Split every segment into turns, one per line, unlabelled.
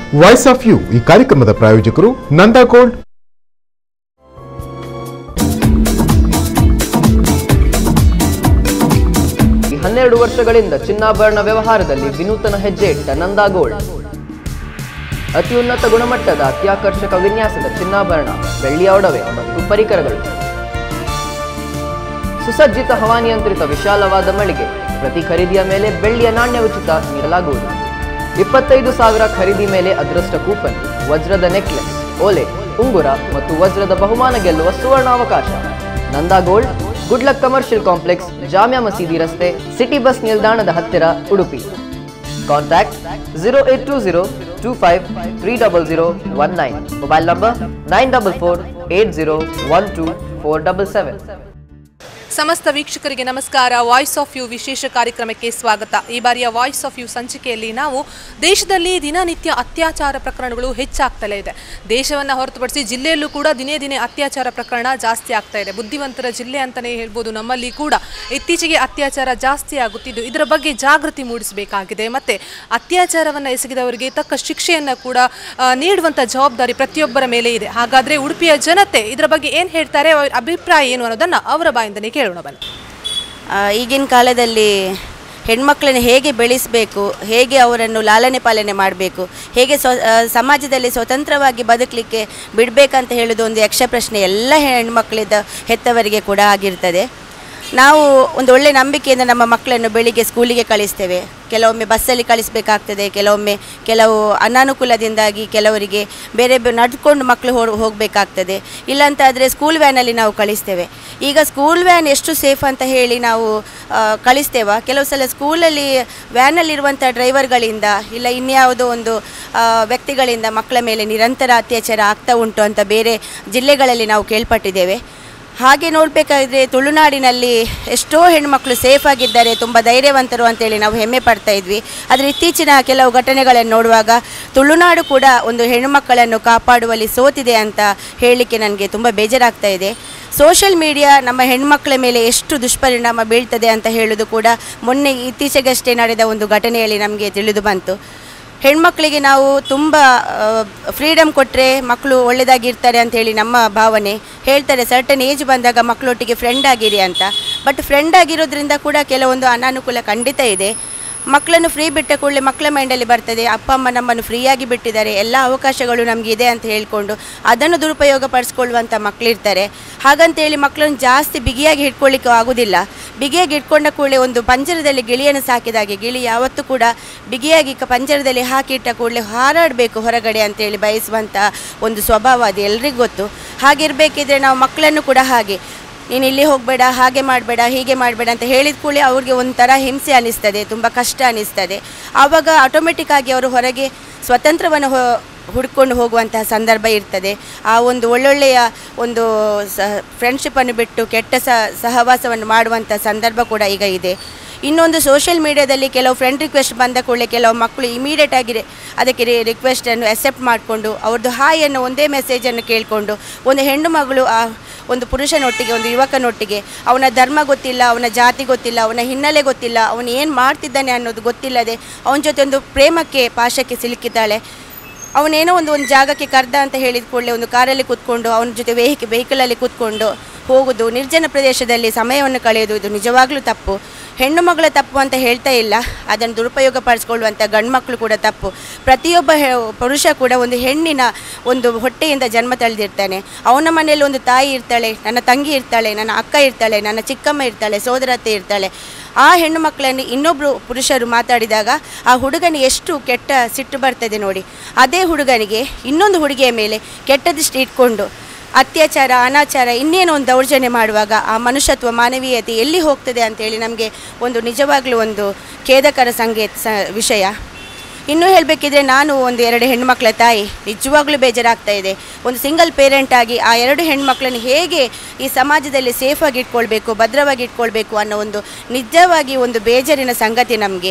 Voice of U ಈ ಕಾರ್ಯಕ್ರಮದ ಪ್ರಾಯೋಜಕರು ನಂದಾ ಗೋಲ್ಡ್.
ಈ 12 ವರ್ಷಗಳಿಂದ ಚಿನ್ನಾಭರಣ ವ್ಯವಹಾರದಲ್ಲಿ ವಿನೂತನ ಹೆಜ್ಜೆ ಇಟ್ಟ ನಂದಾ ಗೋಲ್ಡ್. ಅತ್ಯುನ್ನತ ಗುಣಮಟ್ಟದ ಅತ್ಯಾಕರ್ಷಕ ವಿನ್ಯಾಸದ ಚಿನ್ನಾಭರಣ, ಬೆಳ್ಳಿಯ ಒಡವೆ ಮತ್ತು ಪರಿಕರಗಳು. ಸುಸಜ್ಜಿತ ಹವಾನಿಯಂತ್ರಿತ ವಿಶಾಲವಾದ ಮಳಿಗೆ. ಪ್ರತಿ ಖರೀದಿಯ ಮೇಲೆ ಬೆಳ್ಳಿಯ ನಾಣ್ಯ ಉಚಿತ ನೀಡಲಾಗುವುದು. 25,000 ಖರೀದಿ ಮೇಲೆ ಅದೃಷ್ಟ ಕೂಪನ್, ವಜ್ರದ ನೆಕ್ಲೆಸ್, ಓಲೆ, ಉಂಗುರ ಮತ್ತು ವಜ್ರದ ಬಹುಮಾನ ಗೆಲ್ಲುವ ಸುವರ್ಣಾವಕಾಶ. Nanda gold, good luck commercial complex, Jamia Masjid ರಸ್ತೆ, ಸಿಟಿ ಬಸ್ ನಿಲ್ದಾಣದ ಹತ್ತಿರ, ಉಡುಪಿ. ಕಾಂಟ್ಯಾಕ್ಟ್ 082025300019. Mobile number 9448012477.
ಸಮಸ್ತ ವೀಕ್ಷಕರಿಗೆ ನಮಸ್ಕಾರ. ವಾಯ್ಸ್ ಆಫ್ ಯು ವಿಶೇಷ ಕಾರ್ಯಕ್ರಮಕ್ಕೆ ಸ್ವಾಗತ. ಈ ಬಾರಿಯ ವಾಯ್ಸ್ ಆಫ್ ಯು ಸಂಚಿಕೆಯಲ್ಲಿ ನಾವು ದೇಶದಲ್ಲಿ ದಿನನಿತ್ಯ ಅತ್ಯಾಚಾರ ಪ್ರಕರಣಗಳು ಹೆಚ್ಚಾಗ್ತಲೇ ಇದೆ. ದೇಶವನ್ನು ಹೊರತುಪಡಿಸಿ ಜಿಲ್ಲೆಯಲ್ಲೂ ಕೂಡ ದಿನೇ ದಿನೇ ಅತ್ಯಾಚಾರ ಪ್ರಕರಣ ಜಾಸ್ತಿ ಆಗ್ತಾ ಇದೆ. ಬುದ್ಧಿವಂತರ ಜಿಲ್ಲೆ ಅಂತಲೇ ಹೇಳ್ಬೋದು. ನಮ್ಮಲ್ಲಿ ಕೂಡ ಇತ್ತೀಚೆಗೆ ಅತ್ಯಾಚಾರ ಜಾಸ್ತಿ ಆಗುತ್ತಿದ್ದು ಇದರ ಬಗ್ಗೆ ಜಾಗೃತಿ ಮೂಡಿಸಬೇಕಾಗಿದೆ. ಮತ್ತು ಅತ್ಯಾಚಾರವನ್ನು ಎಸಗಿದವರಿಗೆ ತಕ್ಕ ಶಿಕ್ಷೆಯನ್ನು ಕೂಡ ನೀಡುವಂಥ ಜವಾಬ್ದಾರಿ ಪ್ರತಿಯೊಬ್ಬರ ಮೇಲೆ ಇದೆ. ಹಾಗಾದರೆ ಉಡುಪಿಯ ಜನತೆ ಇದರ ಬಗ್ಗೆ ಏನು ಹೇಳ್ತಾರೆ, ಅವರ ಅಭಿಪ್ರಾಯ ಏನು ಅನ್ನೋದನ್ನು ಅವರ ಬಾಯಿಂದನೇ ಕೇಳೋಣ ಬನ್ನಿ.
ಈಗಿನ ಕಾಲದಲ್ಲಿ ಹೆಣ್ಮಕ್ಳನ್ನು ಹೇಗೆ ಬೆಳೆಸಬೇಕು, ಹೇಗೆ ಅವರನ್ನು ಲಾಲನೆ ಪಾಲನೆ ಮಾಡಬೇಕು, ಹೇಗೆ ಸಮಾಜದಲ್ಲಿ ಸ್ವತಂತ್ರವಾಗಿ ಬದುಕಲಿಕ್ಕೆ ಬಿಡಬೇಕಂತ ಹೇಳೋದು ಒಂದು ಯಕ್ಷ ಪ್ರಶ್ನೆ ಎಲ್ಲ ಹೆಣ್ಮಕ್ಳಿದ್ದ ಹೆತ್ತವರಿಗೆ ಕೂಡ ಆಗಿರ್ತದೆ. ನಾವು ಒಂದು ಒಳ್ಳೆಯ ನಂಬಿಕೆಯಿಂದ ನಮ್ಮ ಮಕ್ಕಳನ್ನು ಬೆಳಿಗ್ಗೆ ಸ್ಕೂಲಿಗೆ ಕಳಿಸ್ತೇವೆ. ಕೆಲವೊಮ್ಮೆ ಬಸ್ಸಲ್ಲಿ ಕಳಿಸಬೇಕಾಗ್ತದೆ, ಕೆಲವು ಅನಾನುಕೂಲದಿಂದಾಗಿ ಕೆಲವರಿಗೆ ಬೇರೆ ನಡೆದುಕೊಂಡು ಮಕ್ಕಳು ಹೋಗಬೇಕಾಗ್ತದೆ. ಇಲ್ಲಾಂತಾದರೆ ಸ್ಕೂಲ್ ವ್ಯಾನಲ್ಲಿ ನಾವು ಕಳಿಸ್ತೇವೆ. ಈಗ ಸ್ಕೂಲ್ ವ್ಯಾನ್ ಎಷ್ಟು ಸೇಫ್ ಅಂತ ಹೇಳಿ ನಾವು ಕಳಿಸ್ತೇವೆ. ಕೆಲವು ಸಲ ಸ್ಕೂಲಲ್ಲಿ ವ್ಯಾನಲ್ಲಿರುವಂಥ ಡ್ರೈವರ್ಗಳಿಂದ ಇಲ್ಲ ಇನ್ಯಾವುದೋ ಒಂದು ವ್ಯಕ್ತಿಗಳಿಂದ ಮಕ್ಕಳ ಮೇಲೆ ನಿರಂತರ ಅತ್ಯಾಚಾರ ಆಗ್ತಾ ಉಂಟು ಅಂತ ಬೇರೆ ಜಿಲ್ಲೆಗಳಲ್ಲಿ ನಾವು ಕೇಳ್ಪಟ್ಟಿದ್ದೇವೆ. ಹಾಗೆ ನೋಡಬೇಕಾದ್ರೆ ತುಳುನಾಡಿನಲ್ಲಿ ಎಷ್ಟೋ ಹೆಣ್ಣುಮಕ್ಕಳು ಸೇಫ್ ಆಗಿದ್ದಾರೆ, ತುಂಬ ಧೈರ್ಯವಂತರು ಅಂತೇಳಿ ನಾವು ಹೆಮ್ಮೆ ಪಡ್ತಾ ಇದ್ವಿ. ಆದರೆ ಇತ್ತೀಚಿನ ಕೆಲವು ಘಟನೆಗಳನ್ನು ನೋಡುವಾಗ ತುಳುನಾಡು ಕೂಡ ಒಂದು ಹೆಣ್ಣುಮಕ್ಕಳನ್ನು ಕಾಪಾಡುವಲ್ಲಿ ಸೋತಿದೆ ಅಂತ ಹೇಳಲಿಕ್ಕೆ ನನಗೆ ತುಂಬ ಬೇಜಾರಾಗ್ತಾ ಇದೆ. ಸೋಷಿಯಲ್ ಮೀಡಿಯಾ ನಮ್ಮ ಹೆಣ್ಮಕ್ಳ ಮೇಲೆ ಎಷ್ಟು ದುಷ್ಪರಿಣಾಮ ಬೀಳ್ತದೆ ಅಂತ ಹೇಳೋದು ಕೂಡ ಮೊನ್ನೆ ಇತ್ತೀಚೆಗಷ್ಟೇ ನಡೆದ ಒಂದು ಘಟನೆಯಲ್ಲಿ ನಮಗೆ ತಿಳಿದು ಬಂತು. ಹೆಣ್ಮಕ್ಳಿಗೆ ನಾವು ತುಂಬ ಫ್ರೀಡಮ್ ಕೊಟ್ಟರೆ ಮಕ್ಕಳು ಒಳ್ಳೆಯದಾಗಿರ್ತಾರೆ ಅಂಥೇಳಿ ನಮ್ಮ ಭಾವನೆ. ಹೇಳ್ತಾರೆ ಸರ್ಟನ್ ಏಜ್ ಬಂದಾಗ ಮಕ್ಕಳೊಟ್ಟಿಗೆ ಫ್ರೆಂಡ್ ಆಗಿರಿ ಅಂತ. ಬಟ್ ಫ್ರೆಂಡ್ ಆಗಿರೋದ್ರಿಂದ ಕೂಡ ಕೆಲವೊಂದು ಅನಾನುಕೂಲ ಖಂಡಿತ ಇದೆ. ಮಕ್ಕಳನ್ನು ಫ್ರೀ ಬಿಟ್ಟ ಕೂಡಲೇ ಮಕ್ಕಳ ಮೈಂಡಲ್ಲಿ ಬರ್ತದೆ, ಅಪ್ಪ ಅಮ್ಮ ನಮ್ಮನ್ನು ಫ್ರೀಯಾಗಿ ಬಿಟ್ಟಿದ್ದಾರೆ, ಎಲ್ಲ ಅವಕಾಶಗಳು ನಮಗಿದೆ ಅಂತ ಹೇಳಿಕೊಂಡು ಅದನ್ನು ದುರುಪಯೋಗ ಪಡಿಸ್ಕೊಳ್ಳುವಂಥ ಮಕ್ಕಳಿರ್ತಾರೆ. ಹಾಗಂತೇಳಿ ಮಕ್ಕಳನ್ನು ಜಾಸ್ತಿ ಬಿಗಿಯಾಗಿ ಹಿಡ್ಕೊಳ್ಳಿಕ್ಕೆ ಆಗೋದಿಲ್ಲ. ಬಿಗಿಯಾಗಿ ಇಟ್ಕೊಂಡ ಕೂಡಲೇ ಒಂದು ಪಂಜರದಲ್ಲಿ ಗಿಳಿಯನ್ನು ಸಾಕಿದಾಗೆ ಗಿಳಿ ಯಾವತ್ತೂ ಕೂಡ ಬಿಗಿಯಾಗಿ ಪಂಜರದಲ್ಲಿ ಹಾಕಿಟ್ಟ ಕೂಡಲೇ ಹಾರಾಡಬೇಕು ಹೊರಗಡೆ ಅಂತೇಳಿ ಬಯಸುವಂಥ ಒಂದು ಸ್ವಭಾವ ಅದು ಎಲ್ರಿಗೂ ಗೊತ್ತು. ಹಾಗಿರಬೇಕಿದ್ರೆ ನಾವು ಮಕ್ಕಳನ್ನು ಕೂಡ ಹಾಗೆ ನೀನು ಇಲ್ಲಿ ಹೋಗಬೇಡ, ಹಾಗೆ ಮಾಡಬೇಡ, ಹೀಗೆ ಮಾಡಬೇಡ ಅಂತ ಹೇಳಿದ ಕೂಡಲೇ ಅವ್ರಿಗೆ ಒಂಥರ ಹಿಂಸೆ ಅನ್ನಿಸ್ತದೆ, ತುಂಬ ಕಷ್ಟ ಅನ್ನಿಸ್ತದೆ. ಆವಾಗ ಆಟೋಮೆಟಿಕ್ಕಾಗಿ ಅವರು ಹೊರಗೆ ಸ್ವತಂತ್ರವನ್ನು ಹುಡ್ಕೊಂಡು ಹೋಗುವಂತಹ ಸಂದರ್ಭ ಇರ್ತದೆ. ಆ ಒಂದು ಒಳ್ಳೊಳ್ಳೆಯ ಒಂದು ಫ್ರೆಂಡ್ಶಿಪ್ಪನ್ನು ಬಿಟ್ಟು ಕೆಟ್ಟ ಸಹವಾಸವನ್ನು ಮಾಡುವಂಥ ಸಂದರ್ಭ ಕೂಡ ಈಗ ಇದೆ. ಇನ್ನೊಂದು ಸೋಷಿಯಲ್ ಮೀಡಿಯಾದಲ್ಲಿ ಕೆಲವು ಫ್ರೆಂಡ್ ರಿಕ್ವೆಸ್ಟ್ ಬಂದ ಕೂಡಲೇ ಕೆಲವು ಮಕ್ಕಳು ಇಮಿಡಿಯೇಟಾಗಿ ಅದಕ್ಕೆ ರಿಕ್ವೆಸ್ಟನ್ನು ಅಕ್ಸೆಪ್ಟ್ ಮಾಡಿಕೊಂಡು ಅವ್ರದ್ದು ಹಾಯನ್ನು ಒಂದೇ ಮೆಸೇಜನ್ನು ಕೇಳಿಕೊಂಡು ಒಂದು ಹೆಣ್ಣು ಮಗಳು ಆ ಒಂದು ಪುರುಷನೊಟ್ಟಿಗೆ ಒಂದು ಯುವಕನೊಟ್ಟಿಗೆ ಅವನ ಧರ್ಮ ಗೊತ್ತಿಲ್ಲ, ಅವನ ಜಾತಿ ಗೊತ್ತಿಲ್ಲ, ಅವನ ಹಿನ್ನೆಲೆ ಗೊತ್ತಿಲ್ಲ, ಅವನು ಏನು ಮಾಡ್ತಿದ್ದಾನೆ ಅನ್ನೋದು ಗೊತ್ತಿಲ್ಲದೆ ಅವನ ಜೊತೆ ಒಂದು ಪ್ರೇಮಕ್ಕೆ ಪಾಶಕ್ಕೆ ಸಿಲುಕಿದ್ದಾಳೆ. ಅವನೇನೋ ಒಂದು ಜಾಗಕ್ಕೆ ಕರೆದ ಅಂತ ಹೇಳಿದ ಕೂಡಲೇ ಒಂದು ಕಾರಲ್ಲಿ ಕೂತ್ಕೊಂಡು ಅವನ ಜೊತೆ ವೆಹಿಕಲಲ್ಲಿ ಕೂತ್ಕೊಂಡು ಹೋಗೋದು, ನಿರ್ಜನ ಪ್ರದೇಶದಲ್ಲಿ ಸಮಯವನ್ನು ಕಳೆಯೋದು, ಇದು ನಿಜವಾಗ್ಲೂ ತಪ್ಪು. ಹೆಣ್ಣು ಮಗಳ ತಪ್ಪು ಅಂತ ಹೇಳ್ತಾ ಇಲ್ಲ, ಅದನ್ನು ದುರುಪಯೋಗ ಪಡಿಸ್ಕೊಳ್ಳುವಂಥ ಗಂಡು ಮಕ್ಕಳು ಕೂಡ ತಪ್ಪು. ಪ್ರತಿಯೊಬ್ಬ ಪುರುಷ ಕೂಡ ಒಂದು ಹೆಣ್ಣಿನ ಒಂದು ಹೊಟ್ಟೆಯಿಂದ ಜನ್ಮ ತಳೆದಿರ್ತಾನೆ. ಅವನ ಮನೆಯಲ್ಲಿ ಒಂದು ತಾಯಿ ಇರ್ತಾಳೆ, ನನ್ನ ತಂಗಿ ಇರ್ತಾಳೆ, ನನ್ನ ಅಕ್ಕ ಇರ್ತಾಳೆ, ನನ್ನ ಚಿಕ್ಕಮ್ಮ ಇರ್ತಾಳೆ, ಸೋದರತ್ತೆ ಇರ್ತಾಳೆ. ಆ ಹೆಣ್ಣು ಮಕ್ಕಳನ್ನು ಇನ್ನೊಬ್ಬರು ಪುರುಷರು ಮಾತಾಡಿದಾಗ ಆ ಹುಡುಗನಿಗೆ ಎಷ್ಟು ಕೆಟ್ಟ ಸಿಟ್ಟು ಬರ್ತದೆ ನೋಡಿ. ಅದೇ ಹುಡುಗನಿಗೆ ಇನ್ನೊಂದು ಹುಡುಗಿಯ ಮೇಲೆ ಕೆಟ್ಟ ದೃಷ್ಟಿ ಇಟ್ಕೊಂಡು ಅತ್ಯಾಚಾರ, ಅನಾಚಾರ, ಇನ್ನೇನೋ ಒಂದು ದೌರ್ಜನ್ಯ ಮಾಡುವಾಗ ಆ ಮನುಷ್ಯತ್ವ, ಮಾನವೀಯತೆ ಎಲ್ಲಿ ಹೋಗ್ತದೆ ಅಂತೇಳಿ ನಮಗೆ ಒಂದು ನಿಜವಾಗ್ಲೂ ಒಂದು ಖೇದಕರ ವಿಷಯ. ಇನ್ನೂ ಹೇಳಬೇಕಿದ್ರೆ ನಾನು ಒಂದು 2 ಹೆಣ್ಮಕ್ಳ ತಾಯಿ, ನಿಜವಾಗ್ಲೂ ಬೇಜಾರಾಗ್ತಾ ಇದೆ. ಒಂದು ಸಿಂಗಲ್ ಪೇರೆಂಟ್ ಆಗಿ ಆ 2 ಹೆಣ್ಮಕ್ಳನ್ನು ಹೇಗೆ ಈ ಸಮಾಜದಲ್ಲಿ ಸೇಫಾಗಿ ಇಟ್ಕೊಳ್ಬೇಕು, ಭದ್ರವಾಗಿ ಇಟ್ಕೊಳ್ಬೇಕು ಅನ್ನೋ ಒಂದು ನಿಜವಾಗಿ ಒಂದು ಬೇಜಾರಿನ ಸಂಗತಿ ನಮಗೆ.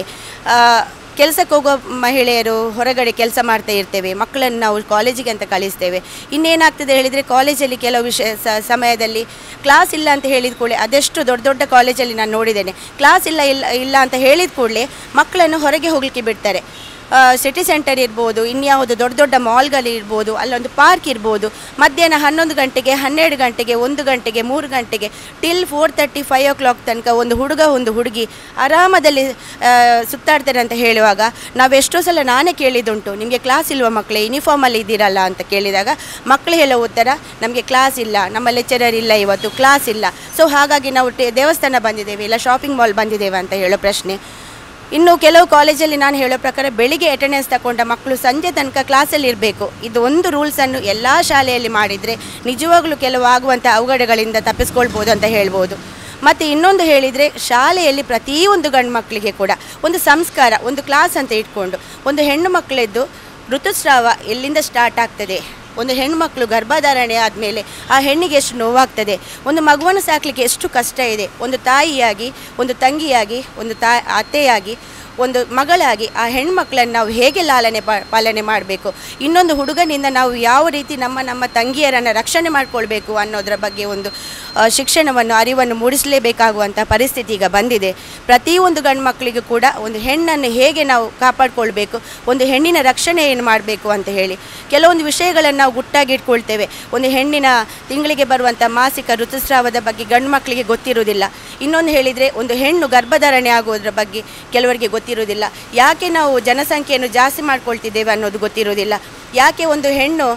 ಕೆಲಸಕ್ಕೆ ಹೋಗೋ ಮಹಿಳೆಯರು ಹೊರಗಡೆ ಕೆಲಸ ಮಾಡ್ತಾ ಇರ್ತೇವೆ, ಮಕ್ಕಳನ್ನು ನಾವು ಕಾಲೇಜಿಗೆ ಅಂತ ಕಳಿಸ್ತೇವೆ. ಇನ್ನೇನಾಗ್ತದೆ ಹೇಳಿದರೆ ಕಾಲೇಜಲ್ಲಿ ಕೆಲವು ಸಮಯದಲ್ಲಿ ಕ್ಲಾಸ್ ಇಲ್ಲ ಅಂತ ಹೇಳಿದ ಕೂಡಲೇ, ಅದೆಷ್ಟು ದೊಡ್ಡ ದೊಡ್ಡ ಕಾಲೇಜಲ್ಲಿ ನಾನು ನೋಡಿದ್ದೇನೆ, ಕ್ಲಾಸ್ ಇಲ್ಲ ಅಂತ ಹೇಳಿದ ಕೂಡಲೇ ಮಕ್ಕಳನ್ನು ಹೊರಗೆ ಹೋಗಲಿಕ್ಕೆ ಬಿಡ್ತಾರೆ. ಸಿಟಿ ಸೆಂಟರ್ ಇರ್ಬೋದು, ಇನ್ಯಾವುದು ದೊಡ್ಡ ದೊಡ್ಡ ಮಾಲ್ಗಳಿರ್ಬೋದು, ಅಲ್ಲೊಂದು ಪಾರ್ಕ್ ಇರ್ಬೋದು. ಮಧ್ಯಾಹ್ನ 11 ಗಂಟೆಗೆ, 12 ಗಂಟೆಗೆ, 1 ಗಂಟೆಗೆ, 3 ಗಂಟೆಗೆ ಟಿಲ್ 4:30, 5 o'clock ತನಕ ಒಂದು ಹುಡುಗ ಒಂದು ಹುಡುಗಿ ಆರಾಮದಲ್ಲಿ ಸುತ್ತಾಡ್ತಾರೆ ಅಂತ ಹೇಳುವಾಗ ನಾವು ಎಷ್ಟೋ ಸಲ ನಾನೇ ಕೇಳಿದುಂಟು, ನಿಮಗೆ ಕ್ಲಾಸ್ ಇಲ್ವಾ ಮಕ್ಕಳೇ, ಯೂನಿಫಾರ್ಮಲ್ಲಿ ಇದ್ದೀರಲ್ಲ ಅಂತ ಕೇಳಿದಾಗ ಮಕ್ಕಳು ಹೇಳೋ ಉತ್ತರ, ನಮಗೆ ಕ್ಲಾಸ್ ಇಲ್ಲ, ನಮ್ಮ ಲೆಕ್ಚರರ್ ಇಲ್ಲ, ಇವತ್ತು ಕ್ಲಾಸ್ ಇಲ್ಲ, ಸೊ ಹಾಗಾಗಿ ನಾವು ದೇವಸ್ಥಾನ ಬಂದಿದ್ದೇವೆ, ಇಲ್ಲ ಶಾಪಿಂಗ್ ಮಾಲ್ ಬಂದಿದ್ದೇವೆ ಅಂತ ಹೇಳೋ ಪ್ರಶ್ನೆ. ಇನ್ನು ಕೆಲವು ಕಾಲೇಜಲ್ಲಿ ನಾನು ಹೇಳೋ ಪ್ರಕಾರ ಬೆಳಿಗ್ಗೆ ಅಟೆಂಡೆನ್ಸ್ ತಗೊಂಡ ಮಕ್ಕಳು ಸಂಜೆ ತನಕ ಕ್ಲಾಸಲ್ಲಿ ಇರಬೇಕು. ಇದು ಒಂದು ರೂಲ್ಸನ್ನು ಎಲ್ಲ ಶಾಲೆಯಲ್ಲಿ ಮಾಡಿದರೆ ನಿಜವಾಗ್ಲೂ ಕೆಲವು ಆಗುವಂಥ ಅವಘಡಗಳಿಂದ ತಪ್ಪಿಸ್ಕೊಳ್ಬೋದು ಅಂತ ಹೇಳ್ಬೋದು. ಮತ್ತು ಇನ್ನೊಂದು ಹೇಳಿದರೆ, ಶಾಲೆಯಲ್ಲಿ ಪ್ರತಿಯೊಂದು ಗಂಡು ಮಕ್ಕಳಿಗೆ ಕೂಡ ಒಂದು ಸಂಸ್ಕಾರ, ಒಂದು ಕ್ಲಾಸ್ ಅಂತ ಇಟ್ಕೊಂಡು, ಒಂದು ಹೆಣ್ಣು ಮಕ್ಕಳದ್ದು ಋತುಸ್ರಾವ ಎಲ್ಲಿಂದ ಸ್ಟಾರ್ಟ್ ಆಗ್ತದೆ, ಒಂದು ಹೆಣ್ಣುಮಕ್ಕಳು ಗರ್ಭಧಾರಣೆ ಆದಮೇಲೆ ಆ ಹೆಣ್ಣಿಗೆ ಎಷ್ಟು ನೋವಾಗ್ತದೆ, ಒಂದು ಮಗುವನ್ನು ಸಾಕಲಿಕ್ಕೆ ಎಷ್ಟು ಕಷ್ಟ ಇದೆ, ಒಂದು ತಾಯಿಯಾಗಿ, ಒಂದು ತಂಗಿಯಾಗಿ, ಒಂದು ಅತ್ತೆಯಾಗಿ, ಒಂದು ಮಗಳಾಗಿ ಆ ಹೆಣ್ಮಕ್ಳನ್ನು ನಾವು ಹೇಗೆ ಪಾಲನೆ ಮಾಡಬೇಕು, ಇನ್ನೊಂದು ಹುಡುಗನಿಂದ ನಾವು ಯಾವ ರೀತಿ ನಮ್ಮ ತಂಗಿಯರನ್ನು ರಕ್ಷಣೆ ಮಾಡಿಕೊಳ್ಬೇಕು ಅನ್ನೋದರ ಬಗ್ಗೆ ಒಂದು ಶಿಕ್ಷಣವನ್ನು, ಅರಿವನ್ನು ಮೂಡಿಸಲೇಬೇಕಾಗುವಂಥ ಪರಿಸ್ಥಿತಿ ಈಗ ಬಂದಿದೆ. ಪ್ರತಿಯೊಂದು ಗಂಡು ಮಕ್ಕಳಿಗೂ ಕೂಡ ಒಂದು ಹೆಣ್ಣನ್ನು ಹೇಗೆ ನಾವು ಕಾಪಾಡಿಕೊಳ್ಬೇಕು, ಒಂದು ಹೆಣ್ಣಿನ ರಕ್ಷಣೆ ಏನು ಮಾಡಬೇಕು ಅಂತ ಹೇಳಿ ಕೆಲವೊಂದು ವಿಷಯಗಳನ್ನು ನಾವು ಗುಟ್ಟಾಗಿ ಇಟ್ಕೊಳ್ತೇವೆ. ಒಂದು ಹೆಣ್ಣಿನ ತಿಂಗಳಿಗೆ ಬರುವಂಥ ಮಾಸಿಕ ಋತುಸ್ರಾವದ ಬಗ್ಗೆ ಗಂಡು ಮಕ್ಕಳಿಗೆ ಗೊತ್ತಿರುವುದಿಲ್ಲ. ಇನ್ನೊಂದು ಹೇಳಿದರೆ, ಒಂದು ಹೆಣ್ಣು ಗರ್ಭಧಾರಣೆ ಆಗೋದ್ರ ಬಗ್ಗೆ ಕೆಲವರಿಗೆ ಗೊತ್ತಿರುವುದಿಲ್ಲ. ಯಾಕೆ ನಾವು ಜನಸಂಖ್ಯೆಯನ್ನು ಜಾಸ್ತಿ ಮಾಡ್ಕೊಳ್ತಿದ್ದೇವೆ ಅನ್ನೋದು ಗೊತ್ತಿರುವುದಿಲ್ಲ. ಯಾಕೆ ಒಂದು ಹೆಣ್ಣು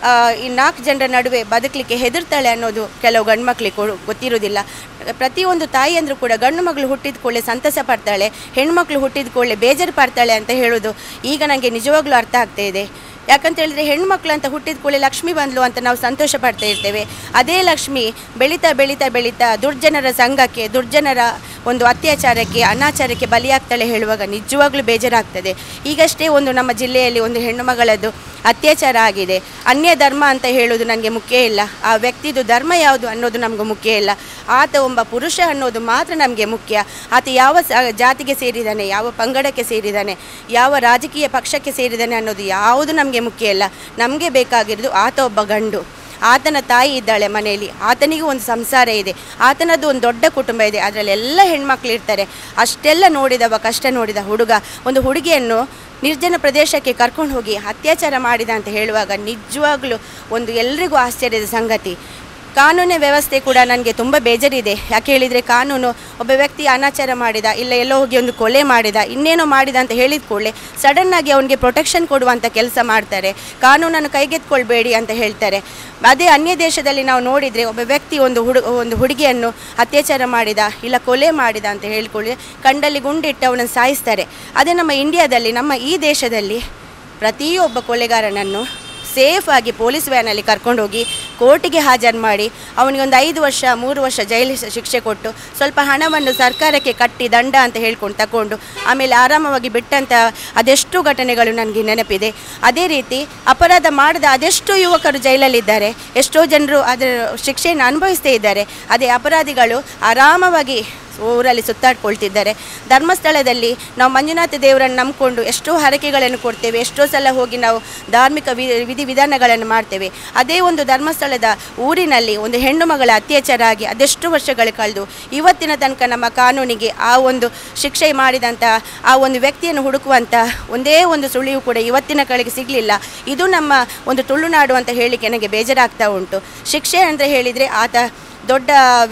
ಈ 4 ಜನರ ನಡುವೆ ಬದುಕಲಿಕ್ಕೆ ಹೆದರ್ತಾಳೆ ಅನ್ನೋದು ಕೆಲವು ಗಂಡು ಮಕ್ಕಳಿಗೆ ಗೊತ್ತಿರೋದಿಲ್ಲ. ಪ್ರತಿಯೊಂದು ತಾಯಿಯಂದರೂ ಕೂಡ ಗಂಡು ಮಗಳು ಹುಟ್ಟಿದ ಕೂಡಲೇ ಸಂತಸ ಪಡ್ತಾಳೆ, ಹೆಣ್ಮಕ್ಳು ಹುಟ್ಟಿದ ಕೂಡಲೇ ಬೇಜಾರು ಪಡ್ತಾಳೆ ಅಂತ ಹೇಳೋದು ಈಗ ನನಗೆ ನಿಜವಾಗ್ಲೂ ಅರ್ಥ ಆಗ್ತಾ ಇದೆ. ಯಾಕಂತ ಹೇಳಿದರೆ, ಹೆಣ್ಮಕ್ಳು ಅಂತ ಹುಟ್ಟಿದ ಕೂಡಲೇ ಲಕ್ಷ್ಮಿ ಬಂದ್ಲು ಅಂತ ನಾವು ಸಂತೋಷ ಪಡ್ತಾ ಇರ್ತೇವೆ. ಅದೇ ಲಕ್ಷ್ಮಿ ಬೆಳೀತಾ ಬೆಳೀತಾ ಬೆಳೀತಾ ದುರ್ಜನರ ಸಂಘಕ್ಕೆ, ದುರ್ಜನರ ಒಂದು ಅತ್ಯಾಚಾರಕ್ಕೆ, ಅನಾಚಾರಕ್ಕೆ ಬಲಿಯಾಗ್ತಾಳೆ ಹೇಳುವಾಗ ನಿಜವಾಗ್ಲೂ ಬೇಜಾರಾಗ್ತದೆ. ಈಗಷ್ಟೇ ಒಂದು ನಮ್ಮ ಜಿಲ್ಲೆಯಲ್ಲಿ ಒಂದು ಹೆಣ್ಣು ಮಗಳದ್ದು ಅತ್ಯಾಚಾರ ಆಗಿದೆ. ಅನ್ಯ ಧರ್ಮ ಅಂತ ಹೇಳೋದು ನನಗೆ ಮುಖ್ಯ ಇಲ್ಲ, ಆ ವ್ಯಕ್ತಿದು ಧರ್ಮ ಯಾವುದು ಅನ್ನೋದು ನಮಗೂ ಮುಖ್ಯ ಇಲ್ಲ. ಆತ ಒಬ್ಬ ಪುರುಷ ಅನ್ನೋದು ಮಾತ್ರ ನಮಗೆ ಮುಖ್ಯ. ಆತ ಯಾವ ಜಾತಿಗೆ ಸೇರಿದ್ದಾನೆ, ಯಾವ ಪಂಗಡಕ್ಕೆ ಸೇರಿದ್ದಾನೆ, ಯಾವ ರಾಜಕೀಯ ಪಕ್ಷಕ್ಕೆ ಸೇರಿದ್ದಾನೆ ಅನ್ನೋದು ಯಾವುದು ನಮಗೆ ಮುಖ್ಯ ಇಲ್ಲ. ನಮಗೆ ಬೇಕಾಗಿರೋದು ಆತ ಒಬ್ಬ ಗಂಡು, ಆತನ ತಾಯಿ ಇದ್ದಾಳೆ ಮನೆಯಲ್ಲಿ, ಆತನಿಗೂ ಒಂದು ಸಂಸಾರ ಇದೆ, ಆತನದ್ದು ಒಂದು ದೊಡ್ಡ ಕುಟುಂಬ ಇದೆ, ಅದರಲ್ಲೆಲ್ಲ ಹೆಣ್ಮಕ್ಳು ಇರ್ತಾರೆ. ಅಷ್ಟೆಲ್ಲ ನೋಡಿದವ, ಕಷ್ಟ ನೋಡಿದ ಹುಡುಗ ಒಂದು ಹುಡುಗಿಯನ್ನು ನಿರ್ಜನ ಪ್ರದೇಶಕ್ಕೆ ಕರ್ಕೊಂಡು ಹೋಗಿ ಅತ್ಯಾಚಾರ ಮಾಡಿದ ಅಂತ ಹೇಳುವಾಗ ನಿಜವಾಗ್ಲೂ ಒಂದು ಎಲ್ರಿಗೂ ಆಶ್ಚರ್ಯದ ಸಂಗತಿ. ಕಾನೂನಿನ ವ್ಯವಸ್ಥೆ ಕೂಡ ನನಗೆ ತುಂಬ ಬೇಜಾರಿದೆ. ಯಾಕೆ ಹೇಳಿದರೆ, ಕಾನೂನು ಒಬ್ಬ ವ್ಯಕ್ತಿ ಅನಾಚಾರ ಮಾಡಿದ, ಇಲ್ಲ ಎಲ್ಲೋ ಹೋಗಿ ಒಂದು ಕೊಲೆ ಮಾಡಿದ, ಇನ್ನೇನೋ ಮಾಡಿದ ಅಂತ ಹೇಳಿದ ಕೂಡಲೇ ಸಡನ್ನಾಗಿ ಅವನಿಗೆ ಪ್ರೊಟೆಕ್ಷನ್ ಕೊಡುವಂಥ ಕೆಲಸ ಮಾಡ್ತಾರೆ, ಕಾನೂನನ್ನು ಕೈಗೆತ್ಕೊಳ್ಬೇಡಿ ಅಂತ ಹೇಳ್ತಾರೆ. ಅದೇ ಅನ್ಯ ದೇಶದಲ್ಲಿ ನಾವು ನೋಡಿದರೆ, ಒಬ್ಬ ವ್ಯಕ್ತಿ ಒಂದು ಹುಡುಗಿಯನ್ನು ಅತ್ಯಾಚಾರ ಮಾಡಿದ, ಇಲ್ಲ ಕೊಲೆ ಮಾಡಿದ ಅಂತ ಹೇಳಿಕೊಳ್ಳಿ ಕಂಡಲ್ಲಿ ಗುಂಡಿಟ್ಟು ಅವನನ್ನು ಸಾಯಿಸ್ತಾರೆ. ಅದೇ ನಮ್ಮ ಇಂಡಿಯಾದಲ್ಲಿ, ನಮ್ಮ ಈ ದೇಶದಲ್ಲಿ ಪ್ರತಿಯೊಬ್ಬ ಕೊಲೆಗಾರನನ್ನು ಸೇಫ್ ಆಗಿ ಪೊಲೀಸ್ ವ್ಯಾನಲ್ಲಿ ಕರ್ಕೊಂಡೋಗಿ ಕೋರ್ಟಿಗೆ ಹಾಜರು ಮಾಡಿ ಅವನಿಗೆ ಒಂದು 5 ವರ್ಷ 3 ವರ್ಷ ಜೈಲು ಶಿಕ್ಷೆ ಕೊಟ್ಟು ಸ್ವಲ್ಪ ಹಣವನ್ನು ಸರ್ಕಾರಕ್ಕೆ ಕಟ್ಟಿ ದಂಡ ಅಂತ ಹೇಳ್ಕೊಂಡು ತಗೊಂಡು ಆಮೇಲೆ ಆರಾಮವಾಗಿ ಬಿಟ್ಟಂಥ ಅದೆಷ್ಟು ಘಟನೆಗಳು ನನಗೆ ನೆನಪಿದೆ. ಅದೇ ರೀತಿ ಅಪರಾಧ ಮಾಡಿದ ಅದೆಷ್ಟು ಯುವಕರು ಜೈಲಲ್ಲಿದ್ದಾರೆ, ಎಷ್ಟೋ ಜನರು ಅದರ ಶಿಕ್ಷೆಯನ್ನು ಅನುಭವಿಸ್ತೇ ಇದ್ದಾರೆ. ಅದೇ ಅಪರಾಧಿಗಳು ಆರಾಮವಾಗಿ ಊರಲ್ಲಿ ಸುತ್ತಾಡ್ಕೊಳ್ತಿದ್ದಾರೆ. ಧರ್ಮಸ್ಥಳದಲ್ಲಿ ನಾವು ಮಂಜುನಾಥ ದೇವರನ್ನು ನಂಬಿಕೊಂಡು ಎಷ್ಟೋ ಹರಕೆಗಳನ್ನು ಕೊಡ್ತೇವೆ, ಎಷ್ಟೋ ಸಲ ಹೋಗಿ ನಾವು ಧಾರ್ಮಿಕ ವಿಧಿವಿಧಾನಗಳನ್ನು ಮಾಡ್ತೇವೆ. ಅದೇ ಒಂದು ಧರ್ಮಸ್ಥಳದ ಊರಿನಲ್ಲಿ ಒಂದು ಹೆಣ್ಣು ಮಗಳ ಅತ್ಯಾಚಾರ ಆಗಿ ಅದೆಷ್ಟು ವರ್ಷಗಳು ಕಳೆದು ಇವತ್ತಿನ ತನಕ ನಮ್ಮ ಕಾನೂನಿಗೆ ಆ ಒಂದು ಶಿಕ್ಷೆ ಮಾಡಿದಂಥ ಆ ಒಂದು ವ್ಯಕ್ತಿಯನ್ನು ಹುಡುಕುವಂಥ ಒಂದೇ ಒಂದು ಸುಳಿವು ಕೂಡ ಇವತ್ತಿನ ಕಡೆಗೆ ಸಿಗಲಿಲ್ಲ. ಇದು ನಮ್ಮ ಒಂದು ತುಳುನಾಡು ಅಂತ ಹೇಳಲಿಕ್ಕೆ ನನಗೆ ಬೇಜಾರಾಗ್ತಾ ಉಂಟು. ಶಿಕ್ಷೆ ಅಂದರೆ ಹೇಳಿದರೆ ಆತ ದೊಡ್ಡ